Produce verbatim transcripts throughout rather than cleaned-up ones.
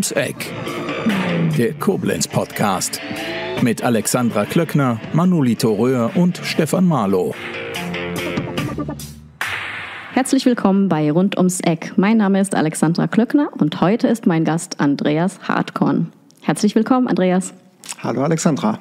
ums Eck. Der Koblenz-Podcast mit Alexandra Klöckner, Manolito Röhr und Stefan Marlow. Herzlich willkommen bei Rund ums Eck. Mein Name ist Alexandra Klöckner und heute ist mein Gast Andreas Hartkorn. Herzlich willkommen, Andreas. Hallo, Alexandra.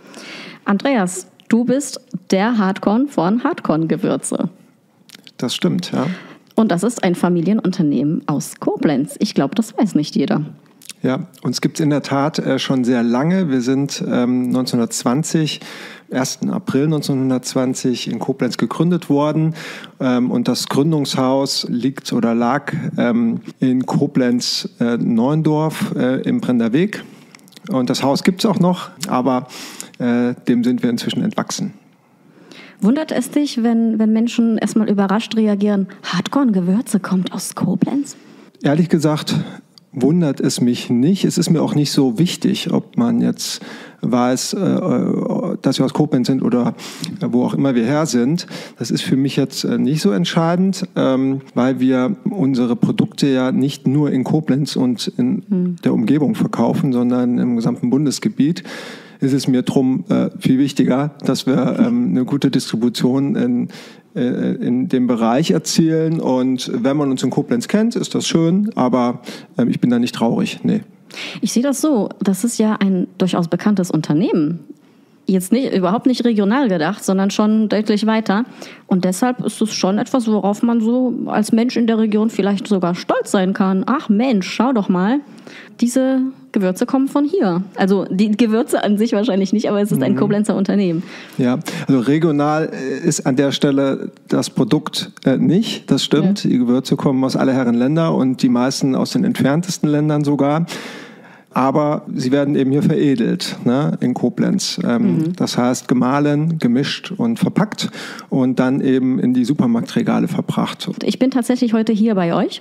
Andreas, du bist der Hartkorn von Hartkorn-Gewürze. Das stimmt, ja. Und das ist ein Familienunternehmen aus Koblenz. Ich glaube, das weiß nicht jeder. Ja, uns gibt es in der Tat äh, schon sehr lange. Wir sind ähm, neunzehnhundertzwanzig, ersten April neunzehnhundertzwanzig in Koblenz gegründet worden. Ähm, und das Gründungshaus liegt oder lag ähm, in Koblenz-Neuendorf äh, im Brenner Weg. Und das Haus gibt es auch noch, aber äh, dem sind wir inzwischen entwachsen. Wundert es dich, wenn, wenn Menschen erstmal überrascht reagieren, Hartkorn-Gewürze kommt aus Koblenz? Ehrlich gesagt wundert es mich nicht. Es ist mir auch nicht so wichtig, ob man jetzt weiß, äh, dass wir aus Koblenz sind oder wo auch immer wir her sind. Das ist für mich jetzt nicht so entscheidend, ähm, weil wir unsere Produkte ja nicht nur in Koblenz und in hm. der Umgebung verkaufen, sondern im gesamten Bundesgebiet. Ist es mir drum äh, viel wichtiger, dass wir ähm, eine gute Distribution in, äh, in dem Bereich erzielen. Und wenn man uns in Koblenz kennt, ist das schön, aber äh, ich bin da nicht traurig, nee. Ich sehe das so, das ist ja ein durchaus bekanntes Unternehmen. Jetzt nicht, überhaupt nicht regional gedacht, sondern schon deutlich weiter. Und deshalb ist es schon etwas, worauf man so als Mensch in der Region vielleicht sogar stolz sein kann. Ach Mensch, schau doch mal, diese Gewürze kommen von hier. Also die Gewürze an sich wahrscheinlich nicht, aber es ist ein mhm. Koblenzer Unternehmen. Ja, also regional ist an der Stelle das Produkt äh, nicht, das stimmt. Ja. Die Gewürze kommen aus aller Herren Länder und die meisten aus den entferntesten Ländern sogar. Aber sie werden eben hier veredelt, ne, in Koblenz. Ähm, mhm. Das heißt gemahlen, gemischt und verpackt und dann eben in die Supermarktregale verbracht. Ich bin tatsächlich heute hier bei euch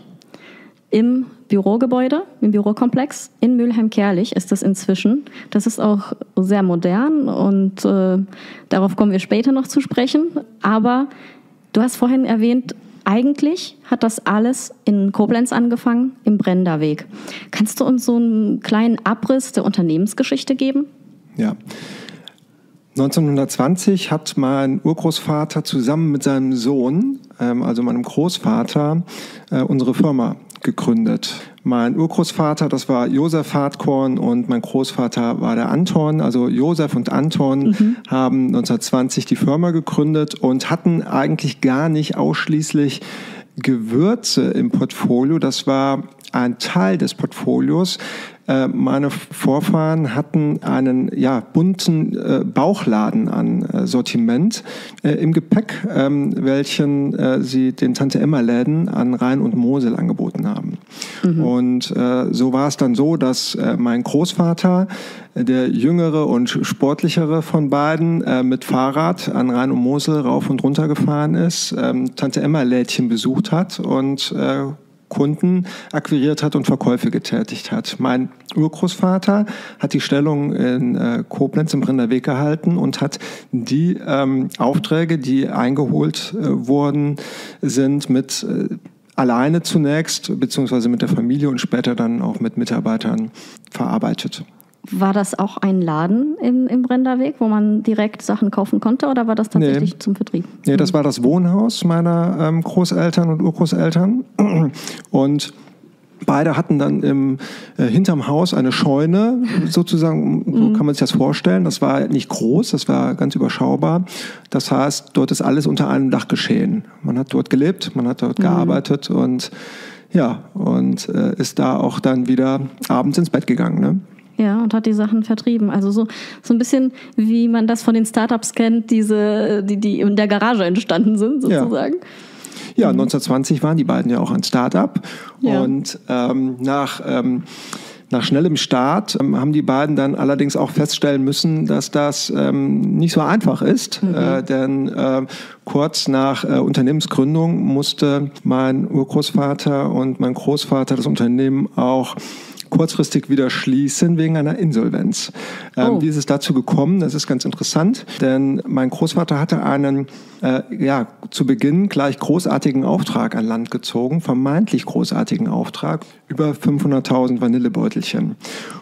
im Bürogebäude, im Bürokomplex in Mülheim-Kärlich ist das inzwischen. Das ist auch sehr modern und äh, darauf kommen wir später noch zu sprechen. Aber du hast vorhin erwähnt, eigentlich hat das alles in Koblenz angefangen, im Brenner Weg. Kannst du uns so einen kleinen Abriss der Unternehmensgeschichte geben? Ja. neunzehnhundertzwanzig hat mein Urgroßvater zusammen mit seinem Sohn, ähm, also meinem Großvater, äh, unsere Firma gegründet. Mein Urgroßvater, das war Josef Hartkorn und mein Großvater war der Anton. Also Josef und Anton mhm. haben neunzehnhundertzwanzig die Firma gegründet und hatten eigentlich gar nicht ausschließlich Gewürze im Portfolio. Das war ein Teil des Portfolios. Äh, meine Vorfahren hatten einen ja, bunten äh, Bauchladen an äh, Sortiment äh, im Gepäck, ähm, welchen äh, sie den Tante-Emma-Läden an Rhein und Mosel angeboten haben. Mhm. Und äh, so war es dann so, dass äh, mein Großvater, äh, der jüngere und sportlichere von beiden, äh, mit Fahrrad an Rhein und Mosel rauf und runter gefahren ist, ähm, Tante-Emma-Lädchen besucht hat und äh, Kunden akquiriert hat und Verkäufe getätigt hat. Mein Urgroßvater hat die Stellung in äh, Koblenz im Brenner Weg gehalten und hat die ähm, Aufträge, die eingeholt äh, worden sind, mit äh, alleine zunächst, beziehungsweise mit der Familie und später dann auch mit Mitarbeitern verarbeitet. War das auch ein Laden im, im Brenner Weg, wo man direkt Sachen kaufen konnte, oder war das tatsächlich nee. zum Vertrieb? Nee, das war das Wohnhaus meiner ähm, Großeltern und Urgroßeltern. Und beide hatten dann im, äh, hinterm Haus eine Scheune, sozusagen, so mhm. kann man sich das vorstellen. Das war nicht groß, das war ganz überschaubar. Das heißt, dort ist alles unter einem Dach geschehen. Man hat dort gelebt, man hat dort mhm. gearbeitet und ja, und äh, ist da auch dann wieder abends ins Bett gegangen, ne? Ja, und hat die Sachen vertrieben. Also so, so ein bisschen, wie man das von den Startups kennt, diese, die, die in der Garage entstanden sind, sozusagen. Ja, ja neunzehnhundertzwanzig waren die beiden ja auch ein Startup. Ja. Und ähm, nach, ähm, nach schnellem Start ähm, haben die beiden dann allerdings auch feststellen müssen, dass das ähm, nicht so einfach ist. Mhm. Äh, denn äh, kurz nach äh, Unternehmensgründung musste mein Urgroßvater und mein Großvater das Unternehmen auch kurzfristig wieder schließen wegen einer Insolvenz. Ähm, Oh. Wie ist es dazu gekommen? Das ist ganz interessant, denn mein Großvater hatte einen äh, ja, zu Beginn gleich großartigen Auftrag an Land gezogen, vermeintlich großartigen Auftrag, über fünfhunderttausend Vanillebeutelchen.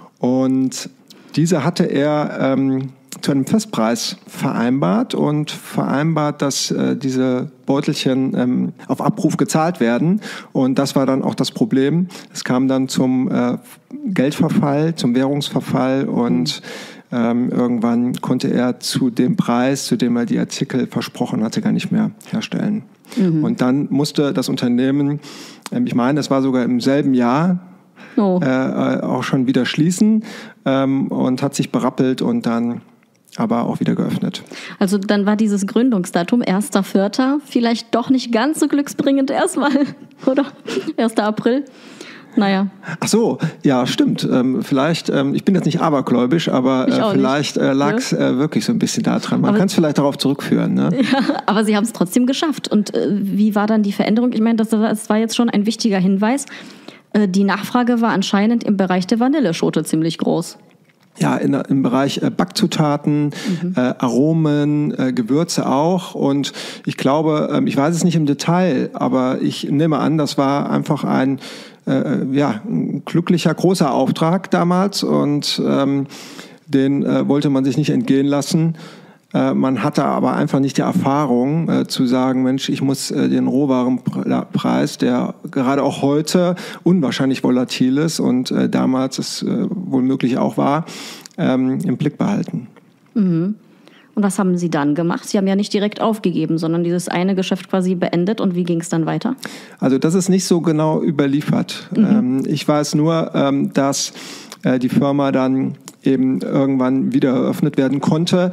Und diese hatte er ähm, zu einem Festpreis vereinbart und vereinbart, dass äh, diese Beutelchen ähm, auf Abruf gezahlt werden. Und das war dann auch das Problem. Es kam dann zum äh, Geldverfall, zum Währungsverfall und ähm, irgendwann konnte er zu dem Preis, zu dem er die Artikel versprochen hatte, gar nicht mehr herstellen. Mhm. Und dann musste das Unternehmen, ähm, ich meine, das war sogar im selben Jahr, Oh. äh, auch schon wieder schließen ähm, und hat sich berappelt und dann aber auch wieder geöffnet. Also dann war dieses Gründungsdatum erster Vierter vielleicht doch nicht ganz so glücksbringend erstmal, oder? erster April. Naja. Ach so, ja, stimmt. Ähm, vielleicht, ähm, ich bin jetzt nicht abergläubisch, aber Ich äh, auch vielleicht äh, lag es äh, wirklich so ein bisschen daran. Man kann es vielleicht darauf zurückführen. Ne? Ja, aber Sie haben es trotzdem geschafft. Und äh, wie war dann die Veränderung? Ich meine, das, das war jetzt schon ein wichtiger Hinweis. Äh, die Nachfrage war anscheinend im Bereich der Vanilleschote ziemlich groß. Ja, in, im Bereich äh, Backzutaten, mhm. äh, Aromen, äh, Gewürze auch. Und ich glaube, ähm, ich weiß es nicht im Detail, aber ich nehme an, das war einfach ein, äh, ja, ein glücklicher, großer Auftrag damals. Und ähm, den äh, wollte man sich nicht entgehen lassen. Äh, man hatte aber einfach nicht die Erfahrung äh, zu sagen, Mensch, ich muss äh, den Rohwarenpreis, der gerade auch heute unwahrscheinlich volatil ist und äh, damals es äh, wohl möglich auch war, ähm, im Blick behalten. Mhm. Und was haben Sie dann gemacht? Sie haben ja nicht direkt aufgegeben, sondern dieses eine Geschäft quasi beendet. Und wie ging es dann weiter? Also das ist nicht so genau überliefert. Mhm. Ähm, ich weiß nur, ähm, dass äh, die Firma dann eben irgendwann wieder eröffnet werden konnte.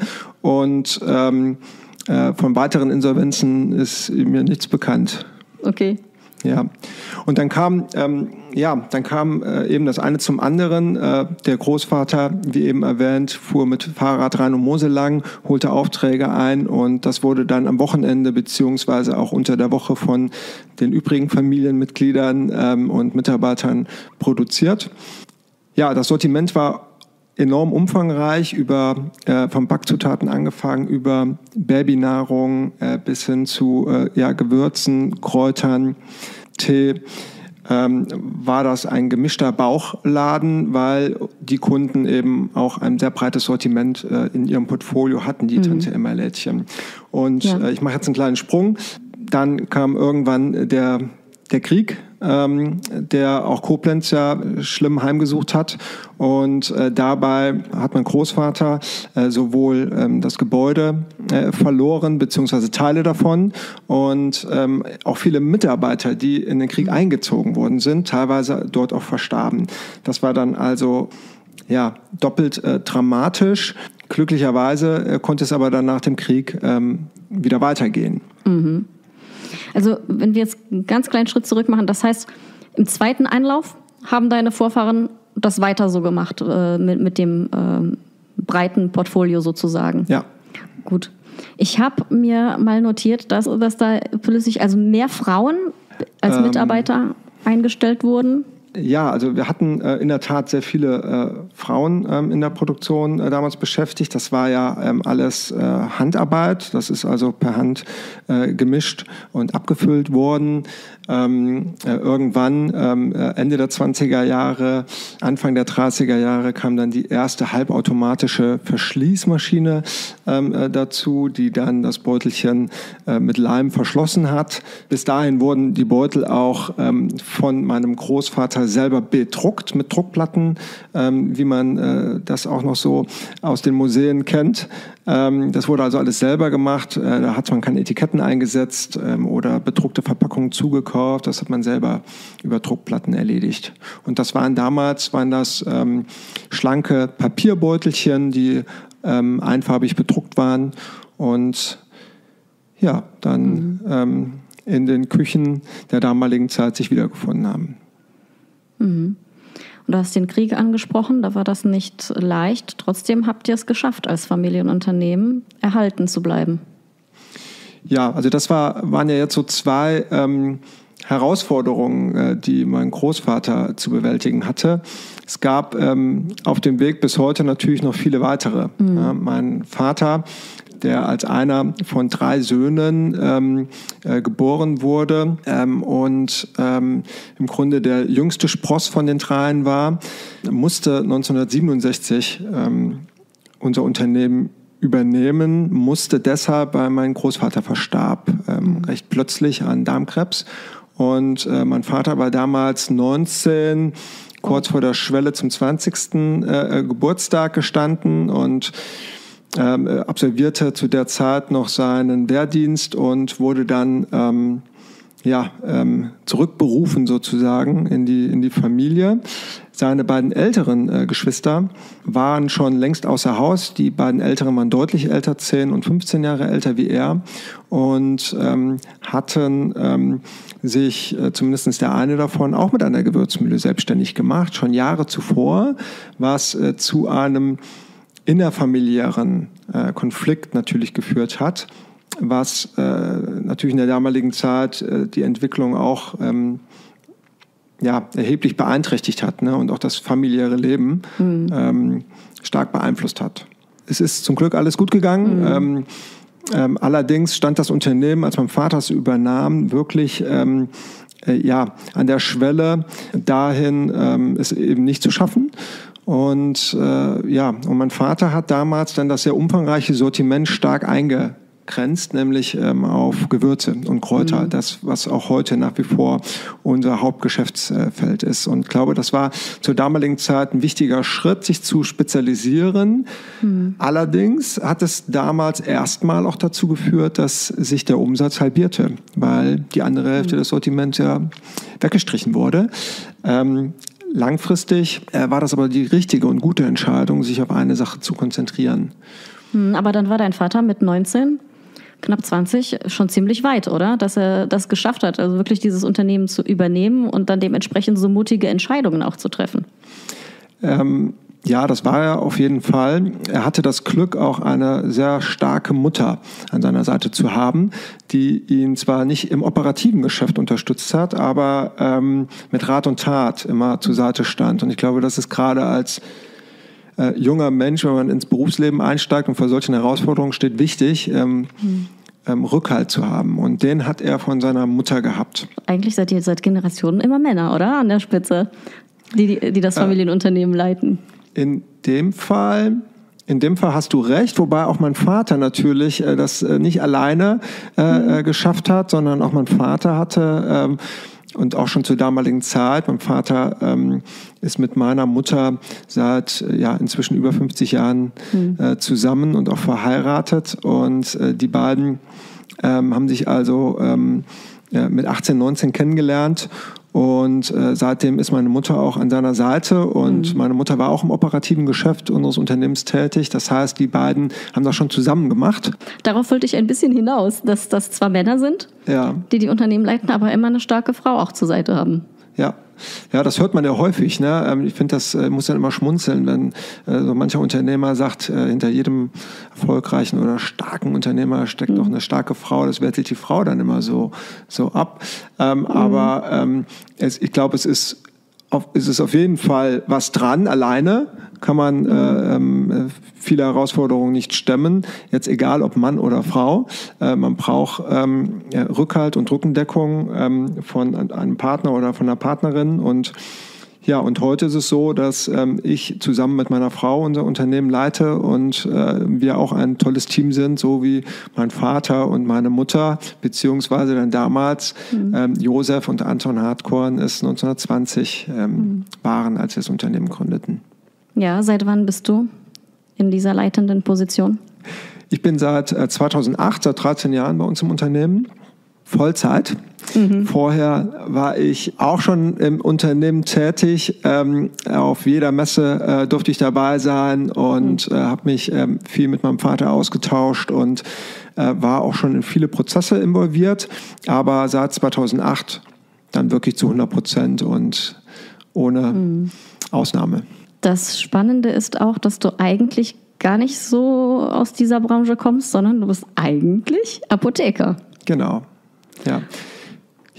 Und ähm, äh, von weiteren Insolvenzen ist mir nichts bekannt. Okay. Ja, und dann kam, ähm, ja, dann kam äh, eben das eine zum anderen. Äh, der Großvater, wie eben erwähnt, fuhr mit Fahrrad Rhein und Mosel lang, holte Aufträge ein und das wurde dann am Wochenende beziehungsweise auch unter der Woche von den übrigen Familienmitgliedern ähm, und Mitarbeitern produziert. Ja, das Sortiment war enorm umfangreich, über äh, von Backzutaten angefangen, über Babynahrung äh, bis hin zu äh, ja, Gewürzen, Kräutern, Tee. Ähm, war das ein gemischter Bauchladen, weil die Kunden eben auch ein sehr breites Sortiment äh, in ihrem Portfolio hatten, die mhm. Tante Emma Lädchen. Und ja. äh, ich mache jetzt einen kleinen Sprung. Dann kam irgendwann der Der Krieg, ähm, der auch Koblenz ja schlimm heimgesucht hat. Und äh, dabei hat mein Großvater äh, sowohl ähm, das Gebäude äh, verloren, beziehungsweise Teile davon. Und ähm, auch viele Mitarbeiter, die in den Krieg eingezogen worden sind, teilweise dort auch verstarben. Das war dann also ja, doppelt äh, dramatisch. Glücklicherweise äh, konnte es aber dann nach dem Krieg ähm, wieder weitergehen. Mhm. Also wenn wir jetzt einen ganz kleinen Schritt zurück machen, das heißt, im zweiten Einlauf haben deine Vorfahren das weiter so gemacht, äh, mit, mit dem äh, breiten Portfolio sozusagen. Ja. Gut. Ich habe mir mal notiert, dass, dass da plötzlich also mehr Frauen als ähm, Mitarbeiter eingestellt wurden. Ja, also wir hatten äh, in der Tat sehr viele äh, Frauen ähm, in der Produktion äh, damals beschäftigt. Das war ja ähm, alles äh, Handarbeit. Das ist also per Hand äh, gemischt und abgefüllt worden. Ähm, äh, irgendwann, ähm, Ende der zwanziger Jahre, Anfang der dreißiger Jahre kam dann die erste halbautomatische Verschließmaschine ähm, äh, dazu, die dann das Beutelchen äh, mit Leim verschlossen hat. Bis dahin wurden die Beutel auch ähm, von meinem Großvater selber bedruckt mit Druckplatten, ähm, wie man äh, das auch noch so aus den Museen kennt. Ähm, das wurde also alles selber gemacht. Äh, da hat man keine Etiketten eingesetzt ähm, oder bedruckte Verpackungen zugekauft. Das hat man selber über Druckplatten erledigt. Und das waren damals waren das ähm, schlanke Papierbeutelchen, die ähm, einfarbig bedruckt waren und ja, dann mhm. ähm, in den Küchen der damaligen Zeit sich wiedergefunden haben. Mhm. Und du hast den Krieg angesprochen, da war das nicht leicht. Trotzdem habt ihr es geschafft, als Familienunternehmen erhalten zu bleiben. Ja, also das war, waren ja jetzt so zwei ähm, Herausforderungen, äh, die mein Großvater zu bewältigen hatte. Es gab ähm, auf dem Weg bis heute natürlich noch viele weitere. Mhm. Äh, mein Vater, der als einer von drei Söhnen ähm, äh, geboren wurde ähm, und ähm, im Grunde der jüngste Spross von den dreien war, musste neunzehnhundertsiebenundsechzig ähm, unser Unternehmen übernehmen, musste deshalb, weil mein Großvater verstarb, ähm, recht plötzlich an Darmkrebs. Und äh, mein Vater war damals neunzehn, kurz vor der Schwelle zum zwanzigsten Äh, Geburtstag gestanden und Ähm, absolvierte zu der Zeit noch seinen Wehrdienst und wurde dann ähm, ja, ähm, zurückberufen sozusagen in die, in die Familie. Seine beiden älteren äh, Geschwister waren schon längst außer Haus. Die beiden älteren waren deutlich älter, zehn und fünfzehn Jahre älter wie er und ähm, hatten ähm, sich, äh, zumindest der eine davon, auch mit einer Gewürzmühle selbstständig gemacht, schon Jahre zuvor, was äh, zu einem innerfamiliären äh, Konflikt natürlich geführt hat, was äh, natürlich in der damaligen Zeit äh, die Entwicklung auch ähm, ja, erheblich beeinträchtigt hat, ne, und auch das familiäre Leben mhm. ähm, stark beeinflusst hat. Es ist zum Glück alles gut gegangen. Mhm. Ähm, ähm, allerdings stand das Unternehmen, als mein Vater es übernahm, wirklich ähm, äh, ja, an der Schwelle dahin, ähm, es eben nicht zu schaffen. Und äh, ja, und mein Vater hat damals dann das sehr umfangreiche Sortiment stark eingegrenzt, nämlich ähm, auf Gewürze und Kräuter, mhm. das, was auch heute nach wie vor unser Hauptgeschäftsfeld ist. Und ich glaube, das war zur damaligen Zeit ein wichtiger Schritt, sich zu spezialisieren. Mhm. Allerdings hat es damals erstmal auch dazu geführt, dass sich der Umsatz halbierte, weil die andere Hälfte mhm. des Sortiments ja weggestrichen wurde. Ähm, Langfristig äh, war das aber die richtige und gute Entscheidung, sich auf eine Sache zu konzentrieren. Aber dann war dein Vater mit neunzehn, knapp zwanzig, schon ziemlich weit, oder? Dass er das geschafft hat, also wirklich dieses Unternehmen zu übernehmen und dann dementsprechend so mutige Entscheidungen auch zu treffen. Ähm, ja, das war er auf jeden Fall. Er hatte das Glück, auch eine sehr starke Mutter an seiner Seite zu haben, die ihn zwar nicht im operativen Geschäft unterstützt hat, aber ähm, mit Rat und Tat immer zur Seite stand. Und ich glaube, das ist gerade als äh, junger Mensch, wenn man ins Berufsleben einsteigt und vor solchen Herausforderungen steht, wichtig, ähm, mhm. ähm, Rückhalt zu haben. Und den hat er von seiner Mutter gehabt. Eigentlich seid ihr seit Generationen immer Männer, oder? An der Spitze, die, die, die das Familienunternehmen äh, leiten. In dem Fall, in dem Fall hast du recht, wobei auch mein Vater natürlich äh, das äh, nicht alleine äh, äh, geschafft hat, sondern auch mein Vater hatte ähm, und auch schon zur damaligen Zeit. Mein Vater ähm, ist mit meiner Mutter seit äh, ja inzwischen über fünfzig Jahren äh, zusammen und auch verheiratet und äh, die beiden ähm, haben sich also ähm, ja, mit achtzehn, neunzehn kennengelernt. Und äh, seitdem ist meine Mutter auch an seiner Seite und mhm. meine Mutter war auch im operativen Geschäft unseres Unternehmens tätig. Das heißt, die beiden haben das schon zusammen gemacht. Darauf wollte ich ein bisschen hinaus, dass das zwar Männer sind, ja. die die Unternehmen leiten, aber immer eine starke Frau auch zur Seite haben. Ja. Ja, das hört man ja häufig. Ne? Ich finde, das äh, muss dann immer schmunzeln, wenn äh, so mancher Unternehmer sagt, äh, hinter jedem erfolgreichen oder starken Unternehmer steckt doch mhm. eine starke Frau. Das wertet die Frau dann immer so, so ab. Ähm, mhm. Aber ähm, es, ich glaube, es ist, auf, es ist auf jeden Fall was dran. Alleine kann man äh, äh, viele Herausforderungen nicht stemmen. Jetzt egal, ob Mann oder Frau. Äh, man braucht ähm, ja, Rückhalt und Rückendeckung ähm, von einem Partner oder von einer Partnerin. Und ja, und heute ist es so, dass ähm, ich zusammen mit meiner Frau unser Unternehmen leite und äh, wir auch ein tolles Team sind, so wie mein Vater und meine Mutter, beziehungsweise dann damals mhm. ähm, Josef und Anton Hartkorn es neunzehnhundertzwanzig ähm, mhm. waren, als wir das Unternehmen gründeten. Ja, seit wann bist du in dieser leitenden Position? Ich bin seit äh, zweitausendacht, seit dreizehn Jahren bei uns im Unternehmen, Vollzeit. Mhm. Vorher war ich auch schon im Unternehmen tätig. Ähm, auf jeder Messe äh, durfte ich dabei sein und mhm. äh, habe mich ähm, viel mit meinem Vater ausgetauscht und äh, war auch schon in viele Prozesse involviert. Aber seit zweitausendacht dann wirklich zu hundert Prozent und ohne mhm. Ausnahme. Das Spannende ist auch, dass du eigentlich gar nicht so aus dieser Branche kommst, sondern du bist eigentlich Apotheker. Genau, ja.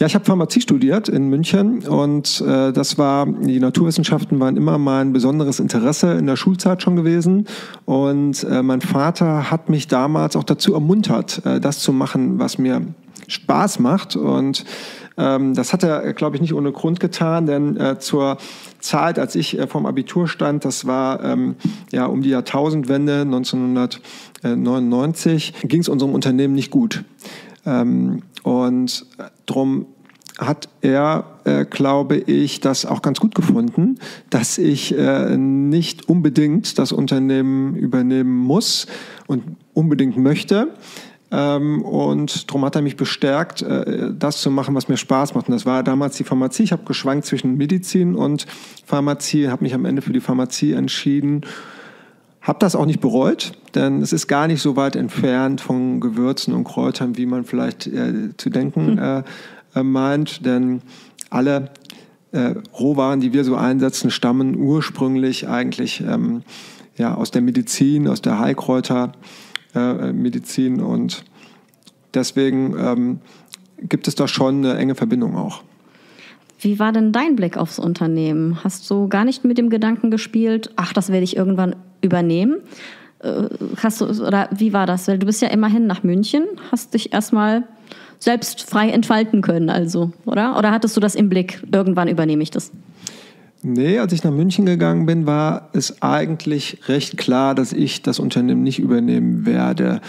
Ja, ich habe Pharmazie studiert in München und äh, das war, die Naturwissenschaften waren immer mein besonderes Interesse in der Schulzeit schon gewesen und äh, mein Vater hat mich damals auch dazu ermuntert, äh, das zu machen, was mir Spaß macht und ähm, das hat er, glaube ich, nicht ohne Grund getan, denn äh, zur Zeit, als ich äh, vom Abitur stand, das war ähm, ja um die Jahrtausendwende neunzehnhundertneunundneunzig, ging es unserem Unternehmen nicht gut. Ähm, und drum hat er, äh, glaube ich, das auch ganz gut gefunden, dass ich äh, nicht unbedingt das Unternehmen übernehmen muss und unbedingt möchte. Ähm, und darum hat er mich bestärkt, äh, das zu machen, was mir Spaß macht. Und das war damals die Pharmazie. Ich habe geschwankt zwischen Medizin und Pharmazie, habe mich am Ende für die Pharmazie entschieden. Habe das auch nicht bereut, denn es ist gar nicht so weit entfernt von Gewürzen und Kräutern, wie man vielleicht äh, zu denken äh, äh, meint. Denn alle äh, Rohwaren, die wir so einsetzen, stammen ursprünglich eigentlich ähm, ja, aus der Medizin, aus der Heilkräutermedizin. Äh, und deswegen ähm, gibt es da schon eine enge Verbindung auch. Wie war denn dein Blick aufs Unternehmen? Hast du gar nicht mit dem Gedanken gespielt, ach, das werde ich irgendwann übernehmen? Hast du, oder wie war das? Weil du bist ja immerhin nach München, hast dich erstmal selbst frei entfalten können, also, oder? Oder hattest du das im Blick, irgendwann übernehme ich das? Nee, als ich nach München gegangen bin, war es eigentlich recht klar, dass ich das Unternehmen nicht übernehmen werde.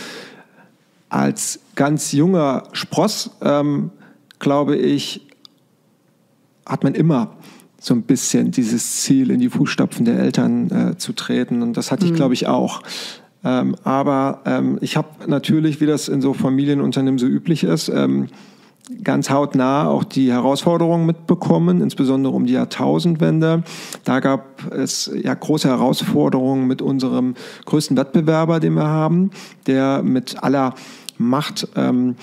Als ganz junger Spross, ähm, glaube ich, hat man immer so ein bisschen dieses Ziel, in die Fußstapfen der Eltern äh, zu treten. Und das hatte ich, glaube ich, auch. Ähm, aber ähm, ich habe natürlich, wie das in so Familienunternehmen so üblich ist, ähm, ganz hautnah auch die Herausforderungen mitbekommen, insbesondere um die Jahrtausendwende. Da gab es ja große Herausforderungen mit unserem größten Wettbewerber, den wir haben, der mit aller Macht ähm,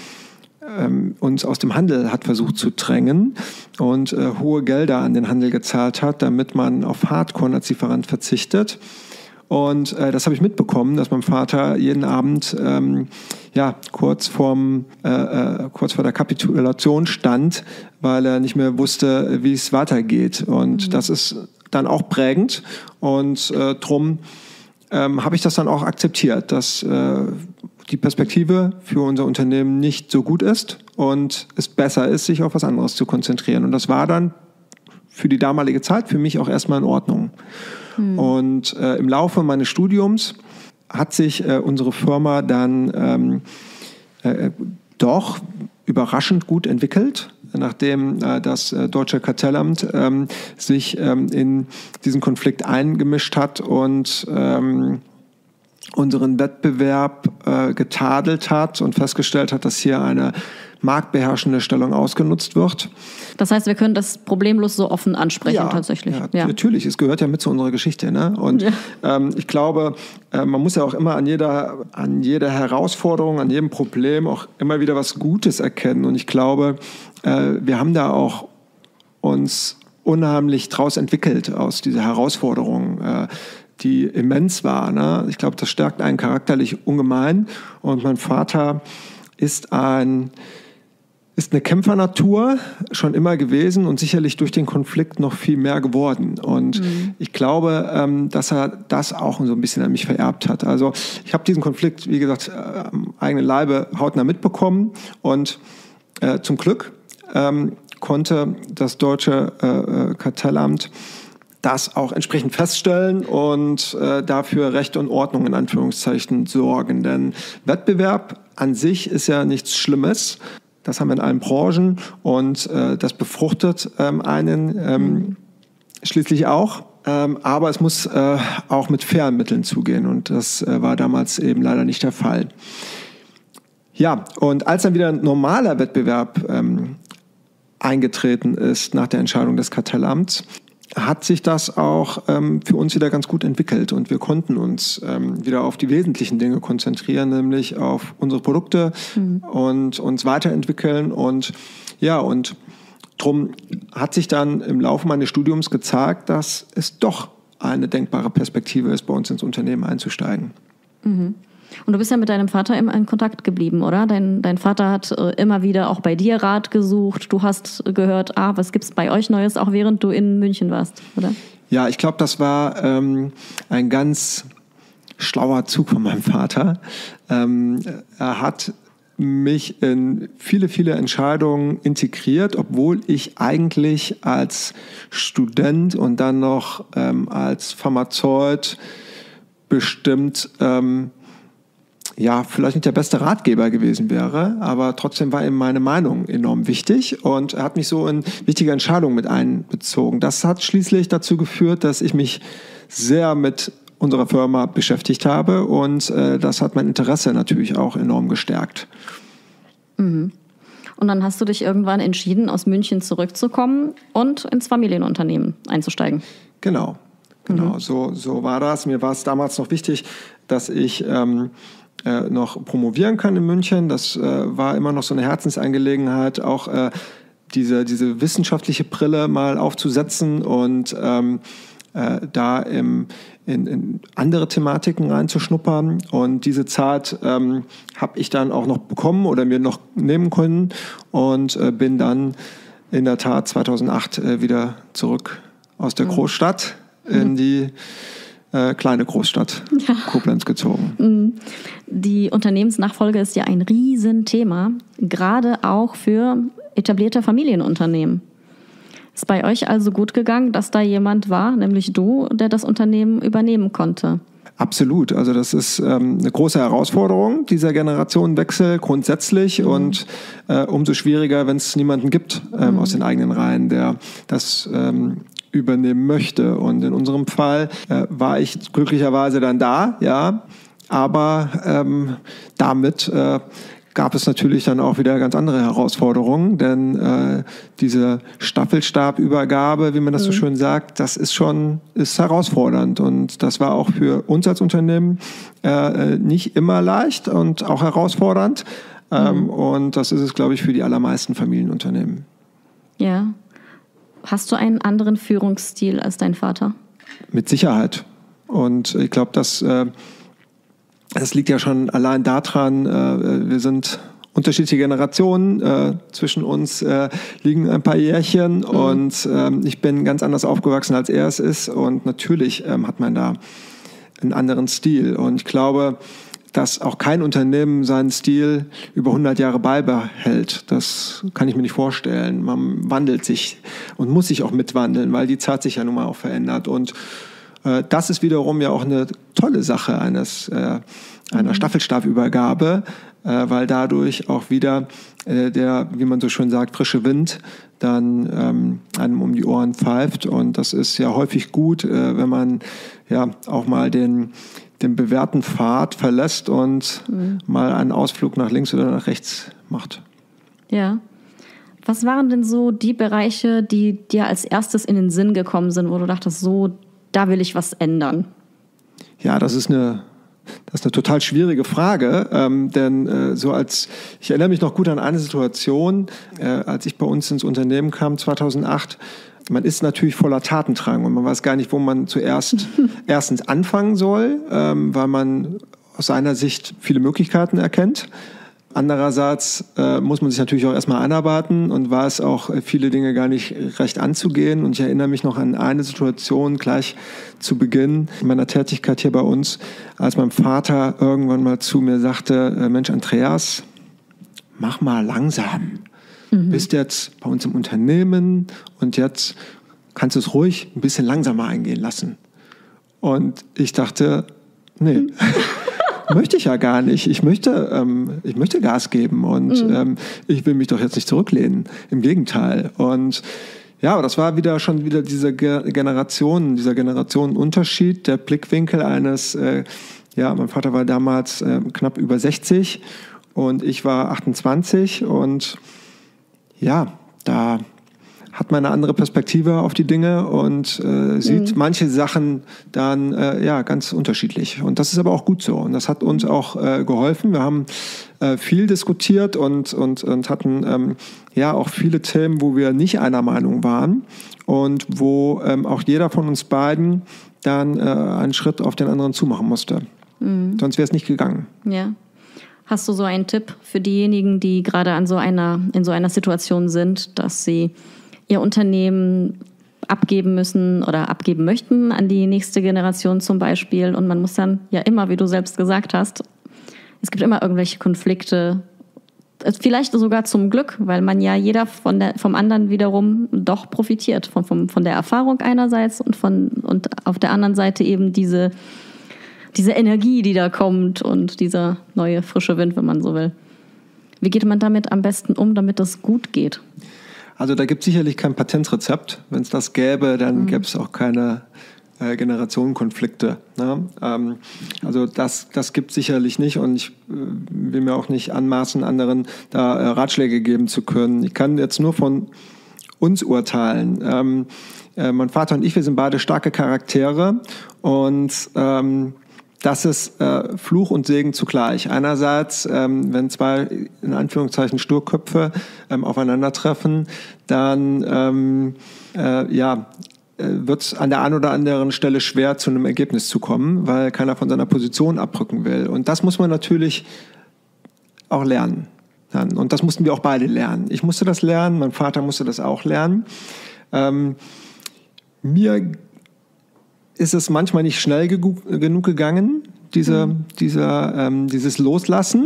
uns aus dem Handel hat versucht zu drängen und äh, hohe Gelder an den Handel gezahlt hat, damit man auf Hartkorn als Lieferant verzichtet. Und äh, das habe ich mitbekommen, dass mein Vater jeden Abend ähm, ja, kurz, vorm, äh, äh, kurz vor der Kapitulation stand, weil er nicht mehr wusste, wie es weitergeht. Und mhm. das ist dann auch prägend. Und äh, drum ähm, habe ich das dann auch akzeptiert, dass äh, die Perspektive für unser Unternehmen nicht so gut ist und es besser ist, sich auf was anderes zu konzentrieren. Und das war dann für die damalige Zeit für mich auch erstmal in Ordnung. Hm. Und äh, im Laufe meines Studiums hat sich äh, unsere Firma dann ähm, äh, doch überraschend gut entwickelt, nachdem äh, das äh, Deutsche Kartellamt ähm, sich ähm, in diesen Konflikt eingemischt hat und ähm, unseren Wettbewerb äh, getadelt hat und festgestellt hat, dass hier eine marktbeherrschende Stellung ausgenutzt wird. Das heißt, wir können das problemlos so offen ansprechen, ja, tatsächlich. Ja, ja, natürlich. Es gehört ja mit zu unserer Geschichte. Ne? Und ja. ähm, ich glaube, äh, man muss ja auch immer an jeder, an jeder Herausforderung, an jedem Problem auch immer wieder was Gutes erkennen. Und ich glaube, äh, wir haben da auch uns unheimlich draus entwickelt aus dieser Herausforderung, äh, die immens war. Ne? Ich glaube, das stärkt einen charakterlich ungemein. Und mein Vater ist ein ist eine Kämpfernatur schon immer gewesen und sicherlich durch den Konflikt noch viel mehr geworden. Und mhm. ich glaube, ähm, dass er das auch so ein bisschen an mich vererbt hat. Also ich habe diesen Konflikt, wie gesagt, am eigenen Leibe hautnah mitbekommen. Und äh, zum Glück ähm, konnte das Deutsche äh, Kartellamt das auch entsprechend feststellen und äh, dafür Recht und Ordnung in Anführungszeichen sorgen. Denn Wettbewerb an sich ist ja nichts Schlimmes. Das haben wir in allen Branchen und äh, das befruchtet ähm, einen ähm, mhm. schließlich auch. Ähm, aber es muss äh, auch mit fairen Mitteln zugehen und das äh, war damals eben leider nicht der Fall. Ja, und als dann wieder ein normaler Wettbewerb ähm, eingetreten ist nach der Entscheidung des Kartellamts, hat sich das auch ähm, für uns wieder ganz gut entwickelt und wir konnten uns ähm, wieder auf die wesentlichen Dinge konzentrieren, nämlich auf unsere Produkte mhm. und uns weiterentwickeln und ja, und drum hat sich dann im Laufe meines Studiums gezeigt, dass es doch eine denkbare Perspektive ist, bei uns ins Unternehmen einzusteigen. Mhm. Und du bist ja mit deinem Vater immer in Kontakt geblieben, oder? Dein, dein Vater hat äh, immer wieder auch bei dir Rat gesucht. Du hast gehört, ah, was gibt's bei euch Neues, auch während du in München warst, oder? Ja, ich glaube, das war ähm, ein ganz schlauer Zug von meinem Vater. Ähm, er hat mich in viele, viele Entscheidungen integriert, obwohl ich eigentlich als Student und dann noch ähm, als Pharmazeut bestimmt ähm, ja, vielleicht nicht der beste Ratgeber gewesen wäre, aber trotzdem war ihm meine Meinung enorm wichtig und er hat mich so in wichtige Entscheidungen mit einbezogen. Das hat schließlich dazu geführt, dass ich mich sehr mit unserer Firma beschäftigt habe und äh, das hat mein Interesse natürlich auch enorm gestärkt. Mhm. Und dann hast du dich irgendwann entschieden, aus München zurückzukommen und ins Familienunternehmen einzusteigen. Genau, genau, Mhm. so, so war das. Mir war es damals noch wichtig, dass ich ähm, äh, noch promovieren kann in München. Das äh, war immer noch so eine Herzensangelegenheit, auch äh, diese, diese wissenschaftliche Brille mal aufzusetzen und ähm, äh, da im, in, in andere Thematiken reinzuschnuppern. Und diese Zeit ähm, habe ich dann auch noch bekommen oder mir noch nehmen können und äh, bin dann in der Tat zweitausendacht äh, wieder zurück aus der Großstadt in die äh, kleine Großstadt Ja. Koblenz gezogen. Die Unternehmensnachfolge ist ja ein Riesenthema, gerade auch für etablierte Familienunternehmen. Ist bei euch also gut gegangen, dass da jemand war, nämlich du, der das Unternehmen übernehmen konnte? Absolut. Also das ist ähm, eine große Herausforderung, dieser Generationenwechsel grundsätzlich mhm. und äh, umso schwieriger, wenn es niemanden gibt ähm, mhm. aus den eigenen Reihen, der das ähm, übernehmen möchte. Und in unserem Fall äh, war ich glücklicherweise dann da, ja, aber ähm, damit äh, gab es natürlich dann auch wieder ganz andere Herausforderungen, denn äh, diese Staffelstabübergabe, wie man das mhm. so schön sagt, das ist schon ist herausfordernd und das war auch für uns als Unternehmen äh, nicht immer leicht und auch herausfordernd mhm. ähm, und das ist es, glaube ich, für die allermeisten Familienunternehmen. Ja. Hast du einen anderen Führungsstil als dein Vater? Mit Sicherheit. Und ich glaube, dass äh, das liegt ja schon allein daran, äh, wir sind unterschiedliche Generationen, äh, zwischen uns äh, liegen ein paar Jährchen mhm. und äh, ich bin ganz anders aufgewachsen, als er es ist und natürlich ähm, hat man da einen anderen Stil und ich glaube, dass auch kein Unternehmen seinen Stil über hundert Jahre beibehält. Das kann ich mir nicht vorstellen. Man wandelt sich und muss sich auch mitwandeln, weil die Zeit sich ja nun mal auch verändert. Und äh, das ist wiederum ja auch eine tolle Sache eines, äh, einer Staffelstabübergabe, äh, weil dadurch auch wieder äh, der, wie man so schön sagt, frische Wind dann ähm, einem um die Ohren pfeift. Und das ist ja häufig gut, äh, wenn man ja auch mal den den bewährten Pfad verlässt und mhm. mal einen Ausflug nach links oder nach rechts macht. Ja. Was waren denn so die Bereiche, die dir als erstes in den Sinn gekommen sind, wo du dachtest, so, da will ich was ändern? Ja, das ist eine, das ist eine total schwierige Frage, ähm, denn äh, so als, ich erinnere mich noch gut an eine Situation, äh, als ich bei uns ins Unternehmen kam, zweitausendacht. Man ist natürlich voller Tatendrang und man weiß gar nicht, wo man zuerst erstens anfangen soll, ähm, weil man aus seiner Sicht viele Möglichkeiten erkennt. Andererseits äh, muss man sich natürlich auch erstmal einarbeiten und weiß auch viele Dinge gar nicht recht anzugehen. Und ich erinnere mich noch an eine Situation gleich zu Beginn meiner Tätigkeit hier bei uns, als mein Vater irgendwann mal zu mir sagte, äh, Mensch, Andreas, mach mal langsam. Mhm. Bist jetzt bei uns im Unternehmen und jetzt kannst du es ruhig ein bisschen langsamer eingehen lassen. Und ich dachte, nee, möchte ich ja gar nicht. Ich möchte, ähm, ich möchte Gas geben und mhm. ähm, ich will mich doch jetzt nicht zurücklehnen. Im Gegenteil. Und ja, aber das war wieder schon wieder diese Ge- Generation, dieser Generationenunterschied, der Blickwinkel eines, äh, ja, mein Vater war damals äh, knapp über sechzig und ich war achtundzwanzig und ja, da hat man eine andere Perspektive auf die Dinge und äh, sieht mhm. manche Sachen dann äh, ja ganz unterschiedlich. Und das ist aber auch gut so. Und das hat uns auch äh, geholfen. Wir haben äh, viel diskutiert und, und, und hatten ähm, ja auch viele Themen, wo wir nicht einer Meinung waren und wo ähm, auch jeder von uns beiden dann äh, einen Schritt auf den anderen zumachen musste. Mhm. Sonst wäre es nicht gegangen. Ja. Hast du so einen Tipp für diejenigen, die gerade an so einer, in so einer Situation sind, dass sie ihr Unternehmen abgeben müssen oder abgeben möchten an die nächste Generation zum Beispiel? Und man muss dann ja immer, wie du selbst gesagt hast, es gibt immer irgendwelche Konflikte, vielleicht sogar zum Glück, weil man ja jeder von der, vom anderen wiederum doch profitiert, von, von, von der Erfahrung einerseits und, von, und auf der anderen Seite eben diese diese Energie, die da kommt und dieser neue frische Wind, wenn man so will. Wie geht man damit am besten um, damit das gut geht? Also da gibt es sicherlich kein Patentrezept. Wenn es das gäbe, dann mhm. gäbe es auch keine äh, Generationenkonflikte. Ne? Ähm, also das, das gibt es sicherlich nicht und ich äh, will mir auch nicht anmaßen, anderen da äh, Ratschläge geben zu können. Ich kann jetzt nur von uns urteilen. Ähm, äh, mein Vater und ich, wir sind beide starke Charaktere und ähm, das ist äh, Fluch und Segen zugleich. Einerseits, ähm, wenn zwei, in Anführungszeichen, Sturköpfe ähm, aufeinandertreffen, dann ähm, äh, ja, äh, wird es an der einen oder anderen Stelle schwer, zu einem Ergebnis zu kommen, weil keiner von seiner Position abrücken will. Und das muss man natürlich auch lernen. Dann. Und das mussten wir auch beide lernen. Ich musste das lernen, mein Vater musste das auch lernen. Ähm, mir ist es manchmal nicht schnell ge- genug gegangen, diese, mhm. dieser, ähm, dieses Loslassen.